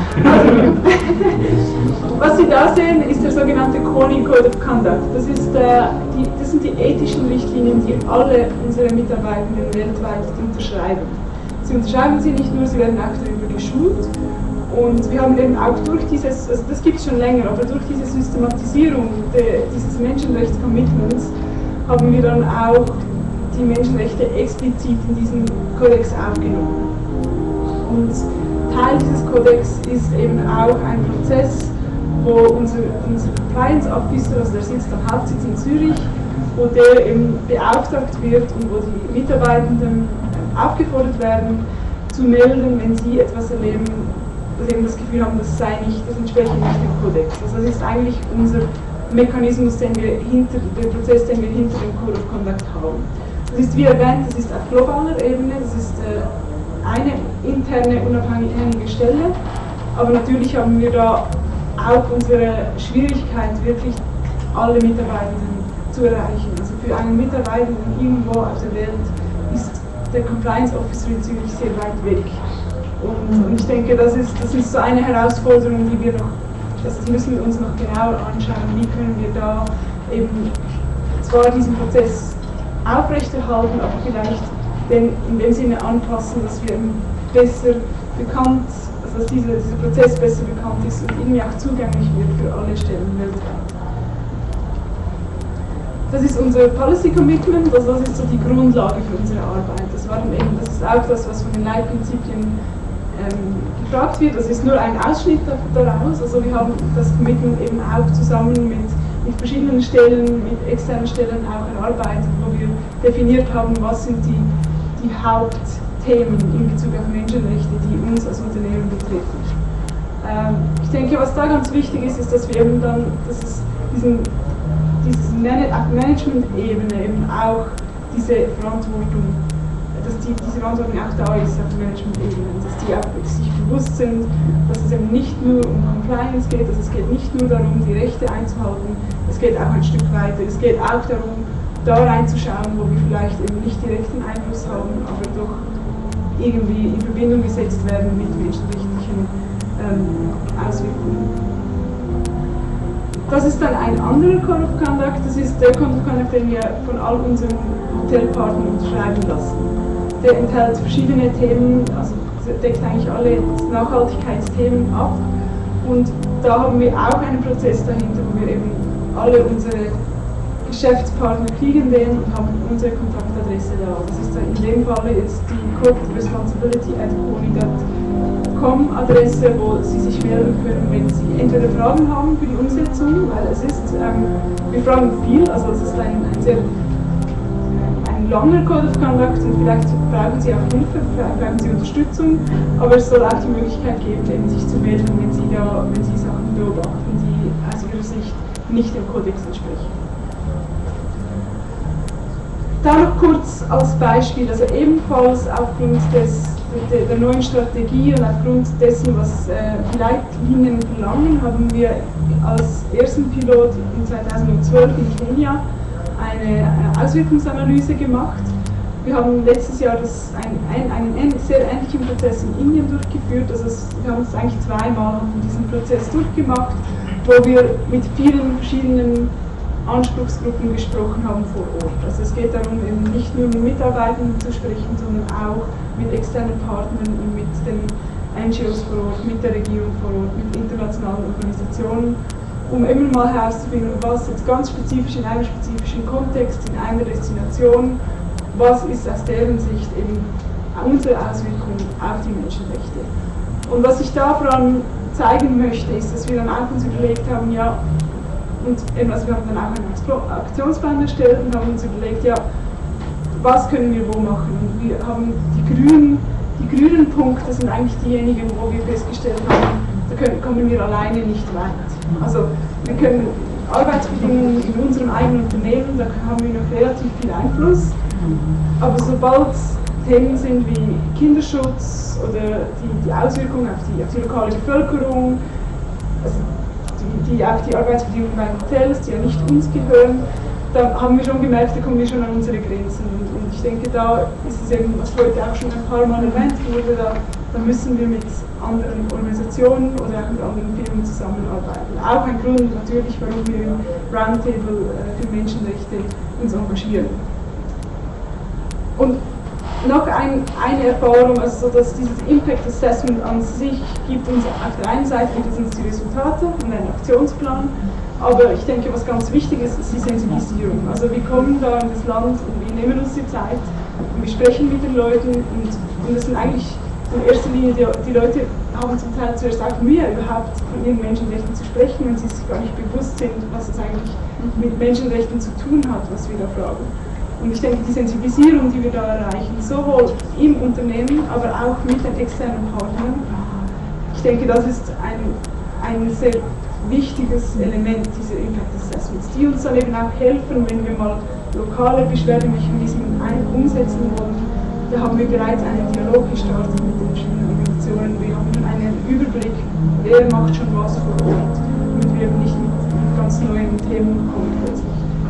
Was Sie da sehen, ist der sogenannte Kony Code of Conduct. Das sind die ethischen Richtlinien, die alle unsere Mitarbeitenden weltweit unterschreiben. Sie unterschreiben sie nicht nur, sie werden auch darüber geschult. Und wir haben eben auch durch dieses, also das gibt es schon länger, aber durch diese Systematisierung dieses Menschenrechtscommitments haben wir dann auch die Menschenrechte explizit in diesen Kodex aufgenommen. Und Teil dieses Kodex ist eben auch ein Prozess, wo unser Compliance Officer, also der sitzt am Hauptsitz in Zürich, wo der eben beauftragt wird und wo die Mitarbeitenden aufgefordert werden, zu melden, wenn sie etwas erleben, dass sie eben das Gefühl haben, das entspreche nicht dem Kodex. Also das ist eigentlich unser Mechanismus, der Prozess, den wir hinter dem Code of Conduct haben. Das ist, wie erwähnt, das ist auf globaler Ebene, das ist eine interne, unabhängige Stelle, aber natürlich haben wir da auch unsere Schwierigkeit, wirklich alle Mitarbeitenden zu erreichen. Also für einen Mitarbeitenden irgendwo auf der Welt ist der Compliance Officer in Zürich sehr weit weg. Und ich denke, das ist so eine Herausforderung, die wir noch, das müssen wir uns noch genauer anschauen, wie können wir da eben zwar diesen Prozess aufrechterhalten, aber vielleicht in dem Sinne anpassen, dass wir besser bekannt, also dass dieser Prozess besser bekannt ist und irgendwie auch zugänglich wird für alle Stellen weltweit. Das ist unser Policy Commitment, also das ist so die Grundlage für unsere Arbeit. Das ist auch das, was von den Leitprinzipien gefragt wird. Das ist nur ein Ausschnitt daraus. Also wir haben das Commitment eben auch zusammen mit verschiedenen Stellen, mit externen Stellen auch erarbeitet, wo wir definiert haben, was sind die Themen in Bezug auf Menschenrechte, die uns als Unternehmen betreffen. Ich denke, was da ganz wichtig ist, ist, dass wir eben dann, dass es auf Management-Ebene eben auch diese Verantwortung, dass diese Verantwortung auch da ist auf der Management-Ebene, dass die auch sich bewusst sind, dass es eben nicht nur um Compliance geht, dass es geht nicht nur darum, die Rechte einzuhalten, es geht auch ein Stück weiter, es geht auch darum, da reinzuschauen, wo wir vielleicht eben nicht direkten Einfluss haben, aber doch irgendwie in Verbindung gesetzt werden mit menschenrechtlichen Auswirkungen. Das ist dann ein anderer Code of Conduct, das ist der Code of Conduct, den wir von all unseren Hotelpartnern unterschreiben lassen. Der enthält verschiedene Themen, also deckt eigentlich alle Nachhaltigkeitsthemen ab, und da haben wir auch einen Prozess dahinter, wo wir eben alle unsere Geschäftspartner kriegen den und haben unsere Kontaktadresse da. Das ist dann in dem Fall jetzt die Corporate Responsibility @kony.com Adresse, wo Sie sich melden können, wenn Sie entweder Fragen haben für die Umsetzung, weil es ist, wir fragen viel, also es ist ein langer Code of Conduct und vielleicht brauchen Sie auch Hilfe, vielleicht brauchen Sie Unterstützung, aber es soll auch die Möglichkeit geben, eben sich zu melden, wenn Sie Sachen beobachten, die aus Ihrer Sicht nicht dem Kodex entsprechen. Da noch kurz als Beispiel, also ebenfalls aufgrund der neuen Strategie und aufgrund dessen, was die Leitlinien verlangen, haben wir als ersten Pilot in 2012 in Kenia eine Auswirkungsanalyse gemacht. Wir haben letztes Jahr einen sehr ähnlichen Prozess in Indien durchgeführt, also wir haben es eigentlich zweimal diesen Prozess durchgemacht, wo wir mit vielen verschiedenen Anspruchsgruppen gesprochen haben vor Ort. Also es geht darum, eben nicht nur mit Mitarbeitern zu sprechen, sondern auch mit externen Partnern und mit den NGOs vor Ort, mit der Regierung vor Ort, mit internationalen Organisationen, um immer mal herauszufinden, was jetzt ganz spezifisch in einem spezifischen Kontext, in einer Destination, was ist aus deren Sicht eben unsere Auswirkung auf die Menschenrechte. Und was ich da vor allem zeigen möchte, ist, dass wir dann auch uns überlegt haben, ja, und eben, also wir haben dann auch einen Aktionsplan erstellt und haben uns überlegt, ja, was können wir wo machen? Und wir haben die grünen Punkte sind eigentlich diejenigen, wo wir festgestellt haben, da kommen wir alleine nicht weit. Also wir können Arbeitsbedingungen in unserem eigenen Unternehmen, da haben wir noch relativ viel Einfluss, aber sobald Themen sind wie Kinderschutz oder die Auswirkungen auf die lokale Bevölkerung, also auch die Arbeitsbedingungen bei Hotels, die ja nicht uns gehören, da haben wir schon gemerkt, da kommen wir schon an unsere Grenzen. Und ich denke, da ist es eben, was heute auch schon ein paar Mal erwähnt wurde, da müssen wir mit anderen Organisationen oder auch mit anderen Firmen zusammenarbeiten. Auch ein Grund natürlich, warum wir im Roundtable für Menschenrechte uns engagieren. Und noch eine Erfahrung, also so, dass dieses Impact Assessment an sich gibt uns auf der einen Seite die Resultate und einen Aktionsplan, aber ich denke, was ganz wichtig ist, ist die Sensibilisierung. Also wir kommen da in das Land und wir nehmen uns die Zeit und wir sprechen mit den Leuten und das sind eigentlich in erster Linie die Leute haben zum Teil zuerst auch Mühe, überhaupt von ihren Menschenrechten zu sprechen, wenn sie sich gar nicht bewusst sind, was es eigentlich mit Menschenrechten zu tun hat, was wir da fragen. Und ich denke, die Sensibilisierung, die wir da erreichen, sowohl im Unternehmen, aber auch mit den externen Partnern, ich denke, das ist ein sehr wichtiges Element dieser Impact Assessments, die uns dann eben auch helfen, wenn wir mal lokale Beschwerdemechanismen umsetzen wollen. Da haben wir bereits einen Dialog gestartet mit den verschiedenen Organisationen. Wir haben einen Überblick, wer macht schon was vor Ort, damit wir nicht mit ganz neuen Themen kommen plötzlich.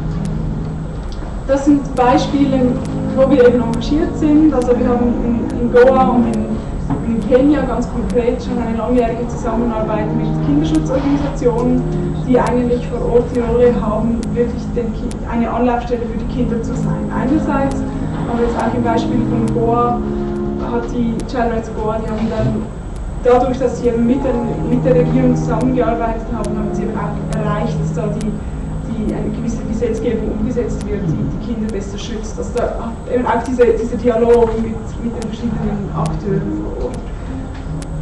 Das sind Beispiele, wo wir eben engagiert sind. Also wir haben in Goa und in Kenia ganz konkret schon eine langjährige Zusammenarbeit mit Kinderschutzorganisationen, die eigentlich vor Ort die Rolle haben, wirklich eine Anlaufstelle für die Kinder zu sein. Einerseits, aber jetzt auch im Beispiel von Goa, hat die Child Rights Goa, die haben dann dadurch, dass sie eben mit der Regierung zusammengearbeitet haben, haben sie eben auch erreicht, dass da eine gewisse Gesetzgebung umgesetzt wird, die Kinder besser schützt. Dass da eben auch dieser Dialog mit den verschiedenen Akteuren vor Ort.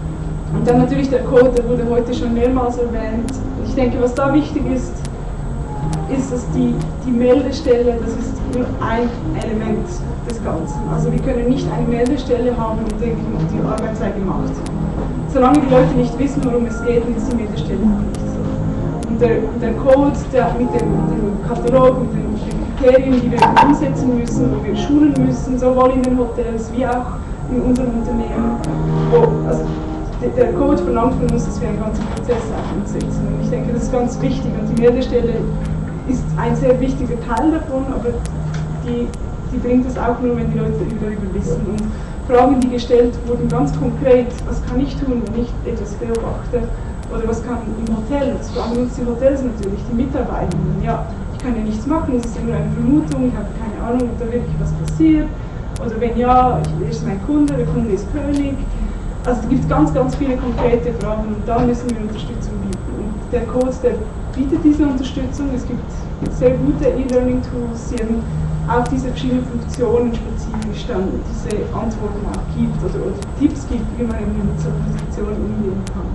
Und dann natürlich der Code, der wurde heute schon mehrmals erwähnt. Ich denke, was da wichtig ist, ist es die Meldestelle, das ist nur ein Element des Ganzen. Also wir können nicht eine Meldestelle haben und denken, die Arbeit sei gemacht. Solange die Leute nicht wissen, worum es geht, ist die Meldestelle nicht so. Und der Code, mit dem Katalog, mit den Kriterien, die wir umsetzen müssen, wo wir schulen müssen, sowohl in den Hotels wie auch in unserem Unternehmen, also der Code verlangt von uns, dass wir einen ganzen Prozess auch umsetzen. Und ich denke, das ist ganz wichtig. Und die Meldestelle ist ein sehr wichtiger Teil davon, aber die bringt es auch nur, wenn die Leute darüber wissen. Und Fragen, die gestellt wurden, ganz konkret, was kann ich tun, wenn ich etwas beobachte? Oder was kann im Hotel, das fragen uns die Hotels natürlich, die Mitarbeitenden. Ja, ich kann ja nichts machen, es ist ja nur eine Vermutung, ich habe keine Ahnung, ob da wirklich was passiert. Oder wenn ja, er ist mein Kunde, der Kunde ist König. Also es gibt ganz, ganz viele konkrete Fragen und da müssen wir Unterstützung bieten. Und der Code, der bietet diese Unterstützung. Es gibt sehr gute E-Learning-Tools, die auf diese verschiedenen Funktionen spezifisch dann diese Antworten auch gibt oder Tipps gibt, wie man eben mit solchen Situationen umgehen kann.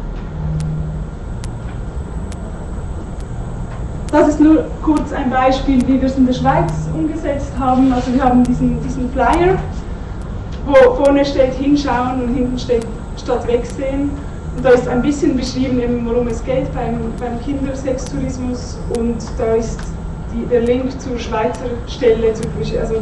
Das ist nur kurz ein Beispiel, wie wir es in der Schweiz umgesetzt haben. Also wir haben diesen Flyer, wo vorne steht hinschauen und hinten steht statt wegsehen. Und da ist ein bisschen beschrieben, eben, worum es geht beim Kindersextourismus und da ist der Link zur Schweizer Stelle, also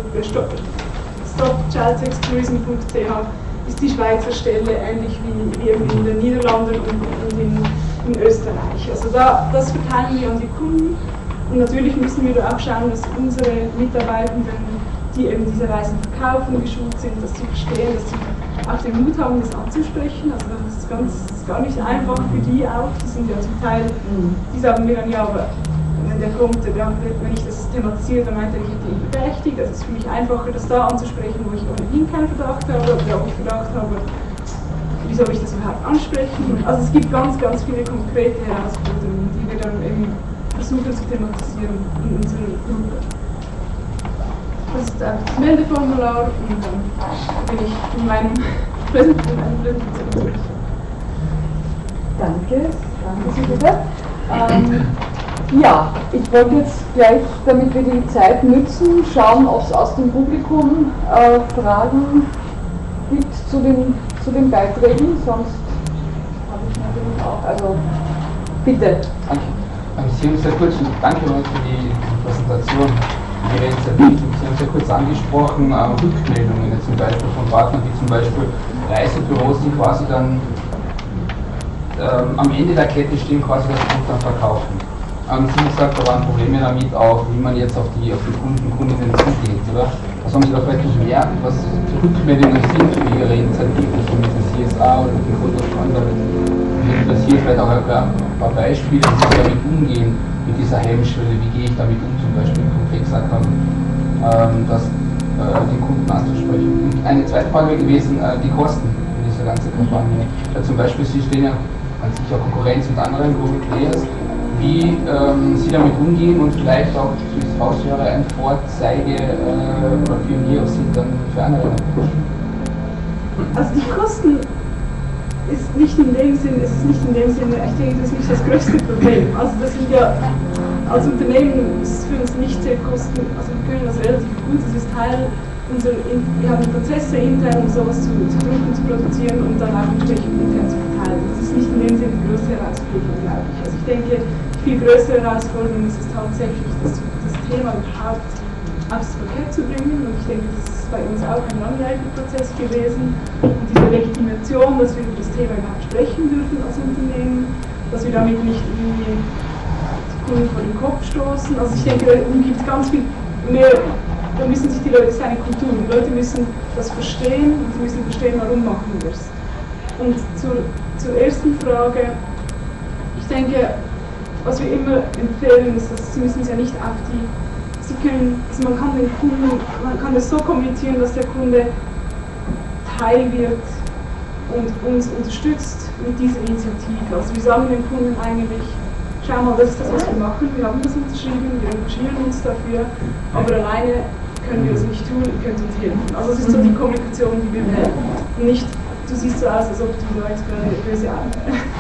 stopchildsextourism.ch ist die Schweizer Stelle ähnlich wie eben in den Niederlanden und in Österreich. Also das verteilen wir an die Kunden und natürlich müssen wir da auch schauen, dass unsere Mitarbeitenden, die eben diese Reisen verkaufen, geschult sind, dass sie verstehen, dass sie auch den Mut haben, das anzusprechen. Also das ist gar nicht einfach für die auch. Die sind ja zum Teil, die sagen mir dann, ja, aber wenn der kommt, wenn ich das thematisiere, dann meint er, ich hätte ihn verdächtigt. Also es ist für mich einfacher, das da anzusprechen, wo ich ohnehin keinen Verdacht habe, oder ob ich Verdacht habe, wie soll ich das überhaupt ansprechen. Also es gibt ganz, ganz viele konkrete Herausforderungen, die wir dann eben versuchen zu thematisieren in unserer Gruppe. Das ist das Meldeformular und dann bin ich in meinem Präsentation durch. Danke Sie bitte. Ja, ich wollte jetzt gleich, damit wir die Zeit nützen, schauen, ob es aus dem Publikum Fragen gibt zu den Beiträgen, sonst habe ich natürlich auch, also bitte. Danke. Sie haben sehr kurz, danke für die Präsentation. Sie haben sehr kurz angesprochen, Rückmeldungen zum Beispiel von Partnern, wie zum Beispiel Reisebüros, die quasi dann am Ende der Kette stehen, quasi das Produkt dann verkaufen. Sie haben gesagt, da waren Probleme damit auch, wie man jetzt auf die Kundinnen zugeht, oder? Was haben Sie da vielleicht noch gemerkt, was die Rückmeldungen sind für Ihre Initiativen, so mit dem CSA oder mit dem Code of Conduct? Mich interessiert vielleicht auch ein paar Beispiele, wie Sie damit umgehen, mit dieser Hemmschwelle, wie gehe ich damit um, zum Beispiel konkret gesagt haben, den Kunden anzusprechen. Und eine zweite Frage wäre gewesen, die Kosten in dieser ganzen Kampagne. Zum Beispiel, Sie stehen ja an sich auch Konkurrenz mit anderen Global Players, wie Sie damit umgehen und vielleicht auch, wie ich es raushöre, ein Vorzeige oder Pionier sind dann für andere. Also die Kosten ist nicht in dem Sinne, ich denke, das ist nicht das größte Problem. Also das sind ja, als Unternehmen ist es für uns nicht sehr kosten, also wir können das relativ gut, das ist Teil unserer, wir haben Prozesse intern, um sowas zu drucken, zu produzieren und dann auch entsprechend intern zu verteilen. Das ist nicht in dem Sinne die größte Herausforderung, glaube ich. Also ich denke, die viel größere Herausforderung ist es tatsächlich, das Thema überhaupt aufs Parkett zu bringen und ich denke, das ist bei uns auch ein langwieriger Prozess gewesen und diese Legitimation, dass wir über das Thema überhaupt sprechen dürfen als Unternehmen, dass wir damit nicht irgendwie Kunden vor den Kopf stoßen. Also ich denke, da gibt es ganz viel mehr, da müssen sich die Leute, das ist eine Kultur, die Leute müssen das verstehen und sie müssen verstehen, warum machen wir es. Und zur ersten Frage, ich denke, was wir immer empfehlen, ist, dass sie müssen es ja nicht auf die, sie können, also man kann den Kunden, man kann das so kommunizieren, dass der Kunde Teil wird und uns unterstützt mit dieser Initiative. Also wir sagen den Kunden eigentlich, schau mal, das ist das, was wir machen, wir haben das unterschrieben, wir engagieren uns dafür, aber alleine können wir es nicht tun, ihr könnt uns helfen. Also es ist so die Kommunikation, die wir wählen. Und nicht, du siehst so aus, als ob du da jetzt gerade böse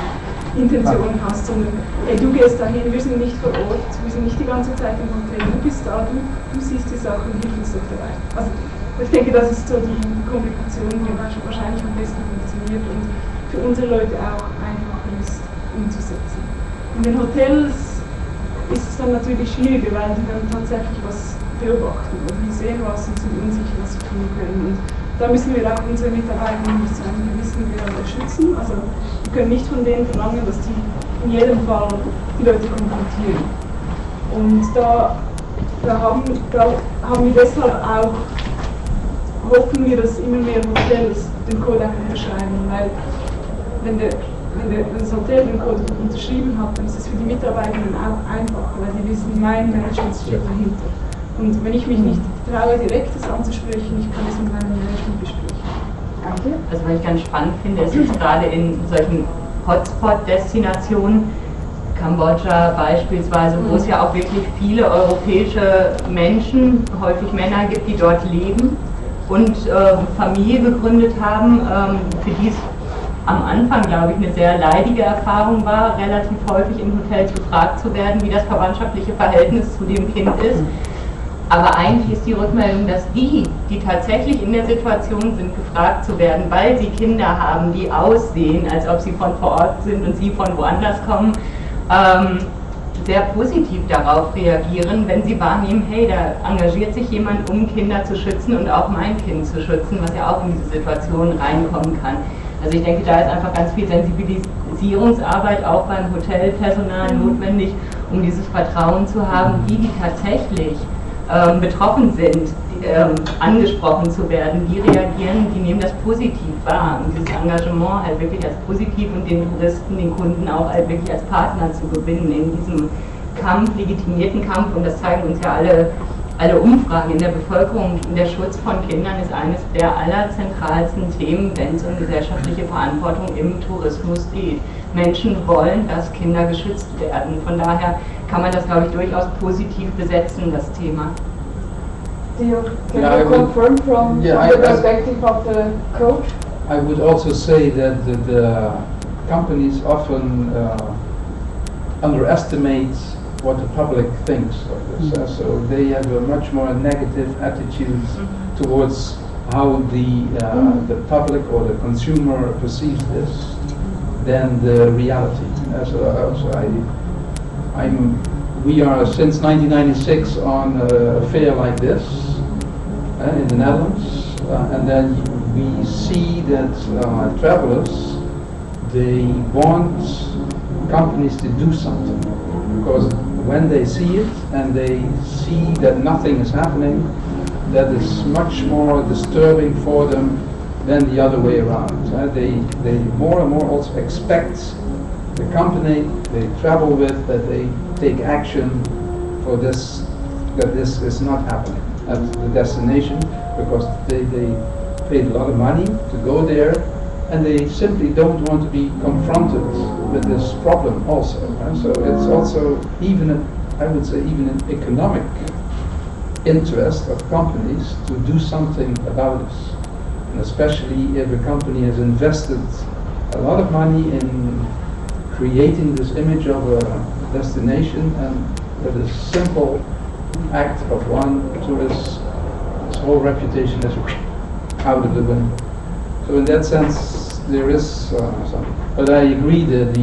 Intention hast, sondern hey, du gehst dahin, wir sind nicht vor Ort, wir sind nicht die ganze Zeit im Hotel, du bist da, du siehst die Sachen und hilfst uns doch dabei. Also ich denke, das ist so die Kommunikation, die wahrscheinlich am besten funktioniert und für unsere Leute auch einfacher ist umzusetzen. In den Hotels ist es dann natürlich schwieriger, weil die dann tatsächlich was beobachten oder die sehen was und sind unsicher, was sie tun können. Und da müssen wir auch unsere Mitarbeiter zu einem gewissen Grad schützen. Also wir können nicht von denen verlangen, dass die in jedem Fall die Leute konfrontieren. Und da haben wir deshalb auch, hoffen wir, dass immer mehr Hotels den Code auch unterschreiben, weil wenn das Hotel den Code unterschrieben hat, dann ist es für die Mitarbeitenden auch einfacher, weil die wissen, mein Management steht dahinter. Und wenn ich mich nicht traue, direkt das anzusprechen, ich kann es mit meinem Management besprechen. Okay. Also was ich ganz spannend finde, ist jetzt gerade in solchen Hotspot-Destinationen, Kambodscha beispielsweise, wo es ja auch wirklich viele europäische Menschen, häufig Männer gibt, die dort leben und Familie gegründet haben, für die es am Anfang, glaube ich, eine sehr leidige Erfahrung war, relativ häufig in Hotels gefragt zu werden, wie das verwandtschaftliche Verhältnis zu dem Kind ist. Aber eigentlich ist die Rückmeldung, dass die tatsächlich in der Situation sind, gefragt zu werden, weil sie Kinder haben, die aussehen, als ob sie von vor Ort sind und sie von woanders kommen, sehr positiv darauf reagieren, wenn sie wahrnehmen, hey, da engagiert sich jemand, um Kinder zu schützen und auch mein Kind zu schützen, was ja auch in diese Situation reinkommen kann. Also ich denke, da ist einfach ganz viel Sensibilisierungsarbeit auch beim Hotelpersonal notwendig, um dieses Vertrauen zu haben, die tatsächlich betroffen sind, angesprochen zu werden, die reagieren, die nehmen das positiv wahr und dieses Engagement halt wirklich als positiv und den Touristen, den Kunden auch halt wirklich als Partner zu gewinnen in diesem Kampf, legitimierten Kampf, und das zeigen uns ja alle Umfragen in der Bevölkerung. Der Schutz von Kindern ist eines der allerzentralsten Themen, wenn es um gesellschaftliche Verantwortung im Tourismus geht. Menschen wollen, dass Kinder geschützt werden. Von daher kann man das, glaube ich, durchaus positiv besetzen, das Thema. Can you confirm from the perspective of the coach? I would also say that the companies often underestimate what the public thinks of this. So they have a much more negative attitude towards how the public or the consumer perceives this than the reality. We are since 1996 on a fair like this in the Netherlands, and then we see that travelers, they want companies to do something, because when they see it and they see that nothing is happening, that is much more disturbing for them than the other way around. They more and more also expect the company they travel with that they take action for this, that this is not happening at the destination, because they paid a lot of money to go there, and they simply don't want to be confronted with this problem also. So it's also even, I would say, even an economic interest of companies to do something about this. And especially if a company has invested a lot of money in creating this image of a destination, and with a simple act of one tourist, his whole reputation is out of the window. So in that sense, there is something. But I agree that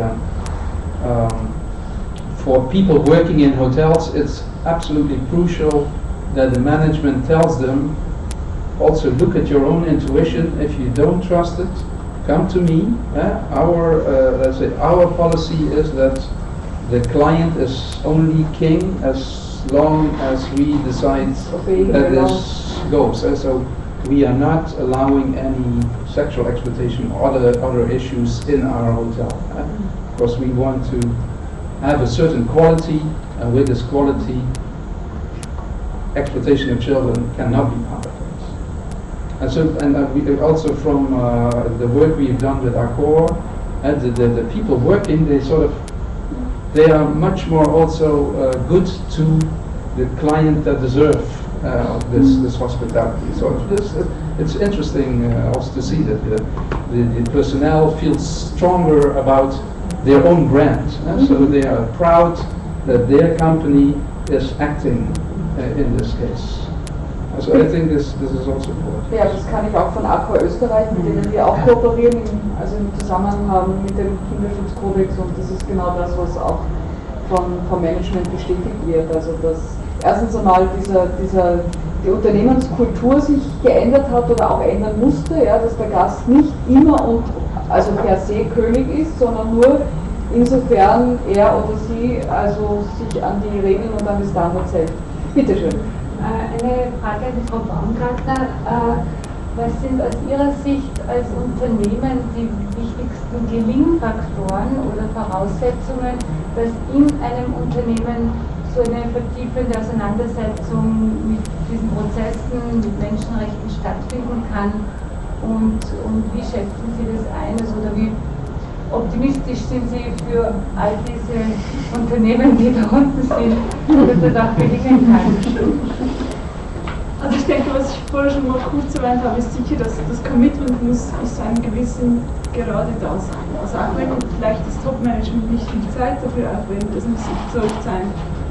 for people working in hotels, it's absolutely crucial that the management tells them, also look at your own intuition. If you don't trust it, come to me. Let's say our policy is that the client is only king as long as we decide that this goes. So we are not allowing any sexual exploitation or other issues in our hotel, because we want to have a certain quality, and with this quality, exploitation of children cannot be part of it. And so, we also from the work we've done with Accor, the people working, they are much more also good to the client that deserve this hospitality. So it's interesting also to see that the personnel feels stronger about their own brand. So they are proud that their company is acting in this case. So I think this is also important. Ja, das kann ich auch von ACCO Österreich, mit denen wir auch kooperieren, also im Zusammenhang mit dem Kinderschutzkodex, und das ist genau das, was auch vom Management bestätigt wird. Also dass erstens einmal die Unternehmenskultur sich geändert hat oder auch ändern musste, ja, dass der Gast nicht immer und also per se König ist, sondern nur insofern er oder sie also sich an die Regeln und an die Standards hält. Bitte schön. Eine Frage an die Frau Baumgartner. Was sind aus Ihrer Sicht als Unternehmen die wichtigsten Gelingfaktoren oder Voraussetzungen, dass in einem Unternehmen so eine vertiefende Auseinandersetzung mit diesen Prozessen, mit Menschenrechten stattfinden kann? Und wie schätzen Sie das ein? Also, oder wie optimistisch sind Sie für all diese Unternehmen, die da unten sind, dass das auch gelingen kann? Also ich denke, was ich vorher schon mal kurz erwähnt habe, ist sicher, dass das Commitment muss bis zu einem gewissen Grade da sein. Also auch wenn vielleicht das Top-Management nicht viel Zeit dafür aufwendet, das muss überzeugt sein.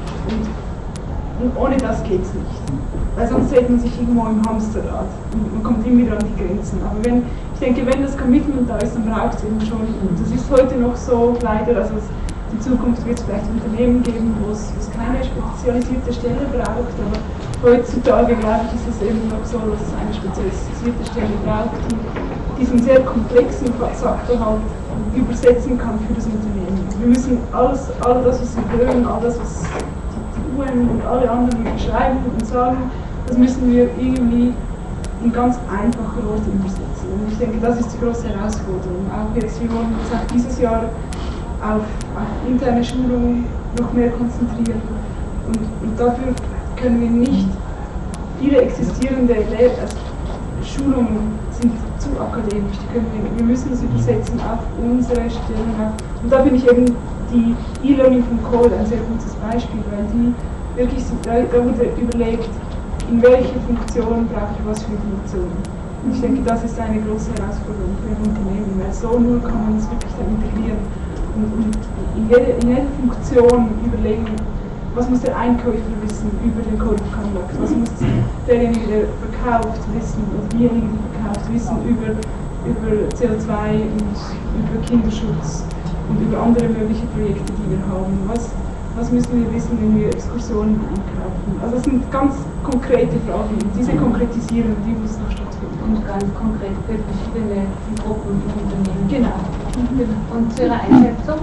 Und ohne das geht es nicht. Weil sonst sieht man sich irgendwo im Hamsterrad und man kommt immer wieder an die Grenzen. Aber ich denke, wenn das Commitment da ist, dann braucht es eben schon. Und das ist heute noch so leider, also in Zukunft wird es vielleicht Unternehmen geben, wo es keine spezialisierte Stelle braucht, aber heutzutage, glaube ich, ist es eben noch so, dass es eine spezialisierte Stelle braucht, die diesen sehr komplexen Faktor halt übersetzen kann für das Unternehmen. Wir müssen all das, was wir hören, all das, was die UN und alle anderen beschreiben und sagen, das müssen wir irgendwie in ganz einfache Worte übersetzen. Und ich denke, das ist die große Herausforderung. Auch jetzt, wir wollen uns auch dieses Jahr auf interne Schulungen noch mehr konzentrieren. Und dafür können wir nicht, viele existierende Schulungen sind zu akademisch, wir müssen das übersetzen auf unsere Stellen. Und da finde ich eben die E-Learning von Code ein sehr gutes Beispiel, weil die wirklich, da wurde überlegt, in welche Funktion brauche ich was für Funktionen. Und ich denke, das ist eine große Herausforderung für ein Unternehmen, weil so nur kann man es wirklich dann integrieren und in jeder Funktion überlegen, was muss der Einkäufer wissen über den Code of Conduct, was muss derjenige, der verkauft, wissen, oder diejenige, die verkauft, wissen über CO2 und über Kinderschutz und über andere mögliche Projekte, die wir haben. Was müssen wir wissen, wenn wir Exkursionen einkaufen? Also das sind ganz konkrete Fragen und diese Konkretisierung, die muss noch stattfinden. Und ganz konkret für verschiedene Gruppen im Unternehmen. Genau. Und zu Ihrer Einschätzung?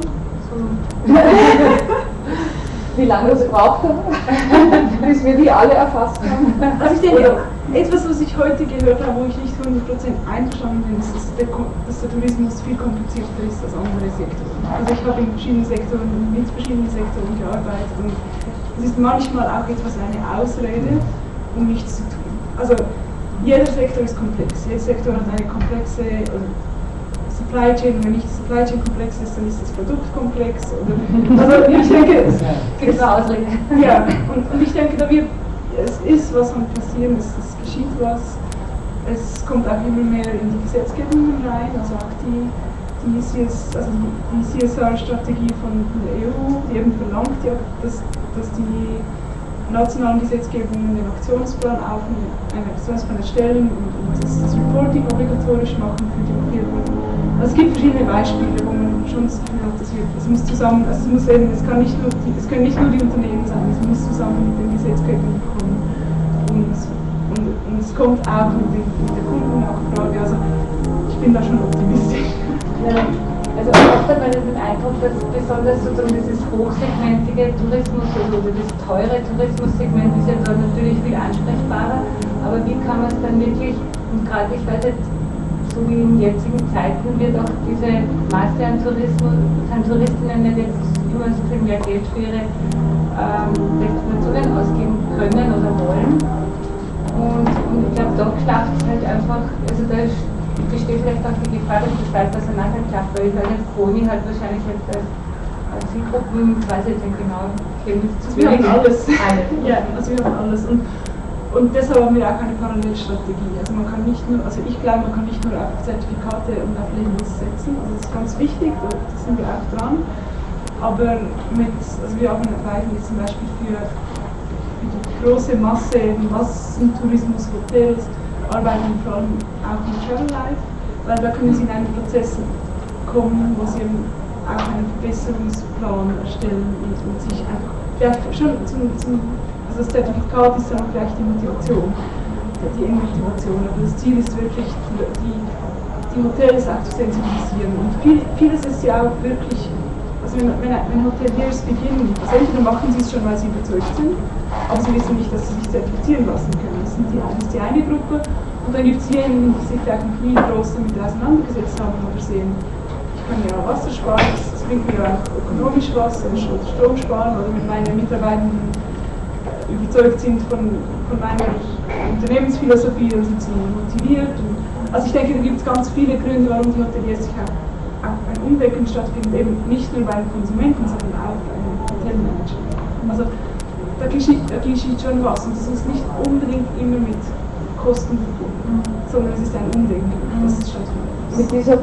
Wie lange es braucht, bis wir die alle erfasst haben? Also ich denke, etwas, was ich heute gehört habe, wo ich nicht 100% einverstanden bin, ist, dass der Tourismus viel komplizierter ist als andere Sektoren. Also ich habe in verschiedenen Sektoren, mit verschiedenen Sektoren gearbeitet und es ist manchmal auch etwas eine Ausrede, um nichts zu tun. Also jeder Sektor ist komplex, jeder Sektor hat eine komplexe Supply Chain, wenn nicht die Supply Chain komplex ist, dann ist das Produkt komplex. Also ich denke, ja, und ich denke, es ist was am passieren, es geschieht was, es kommt auch immer mehr in die Gesetzgebungen rein, also auch die CSR-Strategie von der EU, die eben verlangt, ja, dass die nationalen Gesetzgebungen den Aktionsplan erstellen und das Reporting obligatorisch machen für die Firmen. Also es gibt verschiedene Beispiele, wo man schon das Gefühl hat, es muss zusammen, also es können nicht nur die Unternehmen sein, es muss zusammen mit den Gesetzgebungen kommen. Und es kommt auch mit der Kundennachfrage, also ich bin da schon optimistisch. Ja. Also oft hat man den Eindruck, dass besonders sozusagen dieses hochsegmentige Tourismus oder das teure Tourismussegment ist ja da natürlich viel ansprechbarer, aber wie kann man es dann wirklich, und gerade ich weiß jetzt, so wie in jetzigen Zeiten wird auch diese Masse an Touristinnen nicht jetzt immer so viel mehr Geld für ihre Destinationen ausgeben können oder wollen. Und ich glaube, da klappt es halt einfach, also da besteht vielleicht auch die Gefahr, dass das weit auseinander klappt, weil ich weiß nicht, Koni hat wahrscheinlich jetzt als Zielgruppen, ich weiß jetzt nicht genau, wir haben alles. Ja, also wir haben alles. Und Und deshalb haben wir auch eine Parallelstrategie. Also man kann nicht nur, also ich glaube, man kann nicht nur auf Zertifikate und auf Labels setzen, also das ist ganz wichtig, da sind wir auch dran. Aber also wir arbeiten jetzt zum Beispiel für die große Masse, den Massentourismus, Hotels, arbeiten vor allem auch mit Travel Life, weil da können sie in einen Prozess kommen, wo sie eben auch einen Verbesserungsplan erstellen und sich einfach vielleicht schon also das Zertifikat ist dann vielleicht die Motivation, die Endmotivation, aber das Ziel ist wirklich, die Hotels auch zu sensibilisieren. Und vieles ist ja auch wirklich, also wenn Hoteliers beginnen, also entweder machen sie es schon, weil sie überzeugt sind, aber sie wissen nicht, dass sie sich zertifizieren lassen können. Das ist die eine Gruppe. Und dann gibt es diejenigen, die sich vielleicht noch nie groß damit auseinandergesetzt haben oder sehen, ich kann ja Wasser sparen, das bringt mir auch ökonomisch was, oder Strom sparen, oder mit meinen Mitarbeitern überzeugt sind von meiner Unternehmensphilosophie, dann sind sie motiviert. Also ich denke, da gibt es ganz viele Gründe, warum die Hoteliers sich auch ein Umdenken stattfindet, eben nicht nur bei den Konsumenten, sondern auch bei den Hotelmanagern. Also da geschieht schon was und das ist nicht unbedingt immer mit Kosten verbunden, sondern es ist ein Umdenken, das ist stattfindet. Mit diesen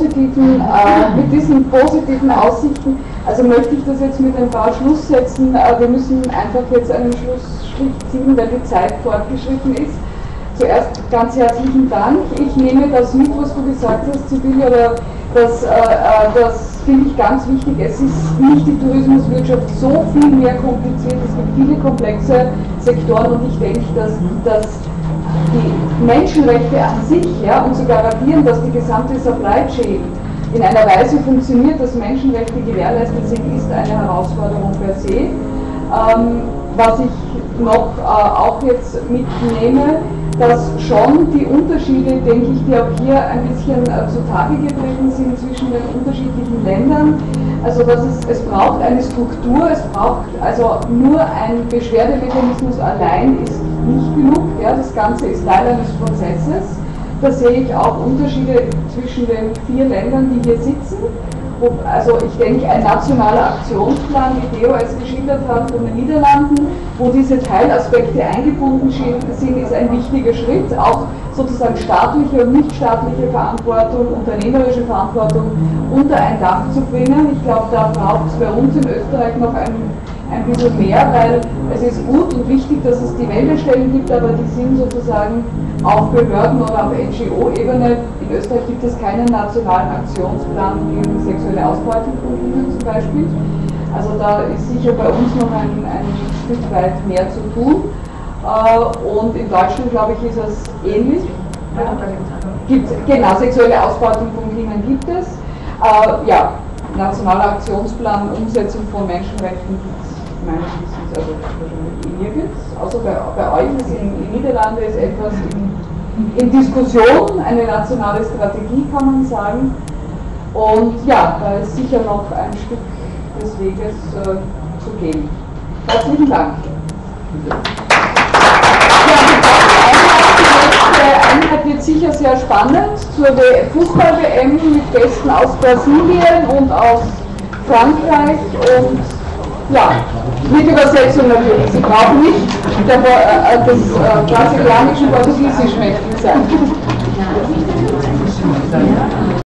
positiven Aussichten, also möchte ich das jetzt mit ein paar Schluss setzen. Wir müssen einfach jetzt einen Schlussstrich ziehen, weil die Zeit fortgeschritten ist. Zuerst ganz herzlichen Dank. Ich nehme das mit, was du gesagt hast, Sibylle, oder das finde ich ganz wichtig. Es ist nicht die Tourismuswirtschaft so viel mehr kompliziert, es gibt viele komplexe Sektoren und ich denke, dass die Menschenrechte an sich, ja, und zu garantieren, dass die gesamte Supply Chain in einer Weise funktioniert, dass Menschenrechte gewährleistet sind, ist eine Herausforderung per se. Was ich noch auch jetzt mitnehme, dass schon die Unterschiede, denke ich, die auch hier ein bisschen zutage getreten sind zwischen den unterschiedlichen Ländern. Also dass es braucht eine Struktur, es braucht also nur ein Beschwerdemechanismus allein ist nicht genug. Ja, das Ganze ist Teil eines Prozesses. Da sehe ich auch Unterschiede zwischen den 4 Ländern, die hier sitzen. Also ich denke, ein nationaler Aktionsplan, wie Theo es geschildert hat von den Niederlanden, wo diese Teilaspekte eingebunden sind, ist ein wichtiger Schritt. Auch sozusagen staatliche und nichtstaatliche Verantwortung, unternehmerische Verantwortung unter ein Dach zu bringen. Ich glaube, da braucht es bei uns in Österreich noch ein bisschen mehr, weil es ist gut und wichtig, dass es die Meldestellen gibt, aber die sind sozusagen auf Behörden- oder auf NGO-Ebene. In Österreich gibt es keinen nationalen Aktionsplan gegen sexuelle Ausbeutung von Kindern zum Beispiel. Also da ist sicher bei uns noch ein Stück weit mehr zu tun. Und in Deutschland, glaube ich, ist es ähnlich. Genau, sexuelle Ausbeutung von Kindern gibt es. Ja, nationaler Aktionsplan, Umsetzung von Menschenrechten gibt es meines Wissens also wahrscheinlich nirgends. Außer bei euch ist in den Niederlanden ist etwas in Diskussion, eine nationale Strategie kann man sagen. Und ja, da ist sicher noch ein Stück des Weges zu gehen. Herzlichen Dank. Die Einheit wird sicher sehr spannend zur Fußball-WM mit Gästen aus Brasilien und aus Frankreich und ja, mit Übersetzung natürlich. Sie brauchen nicht das brasilianische Portugiesisch mächtig sein.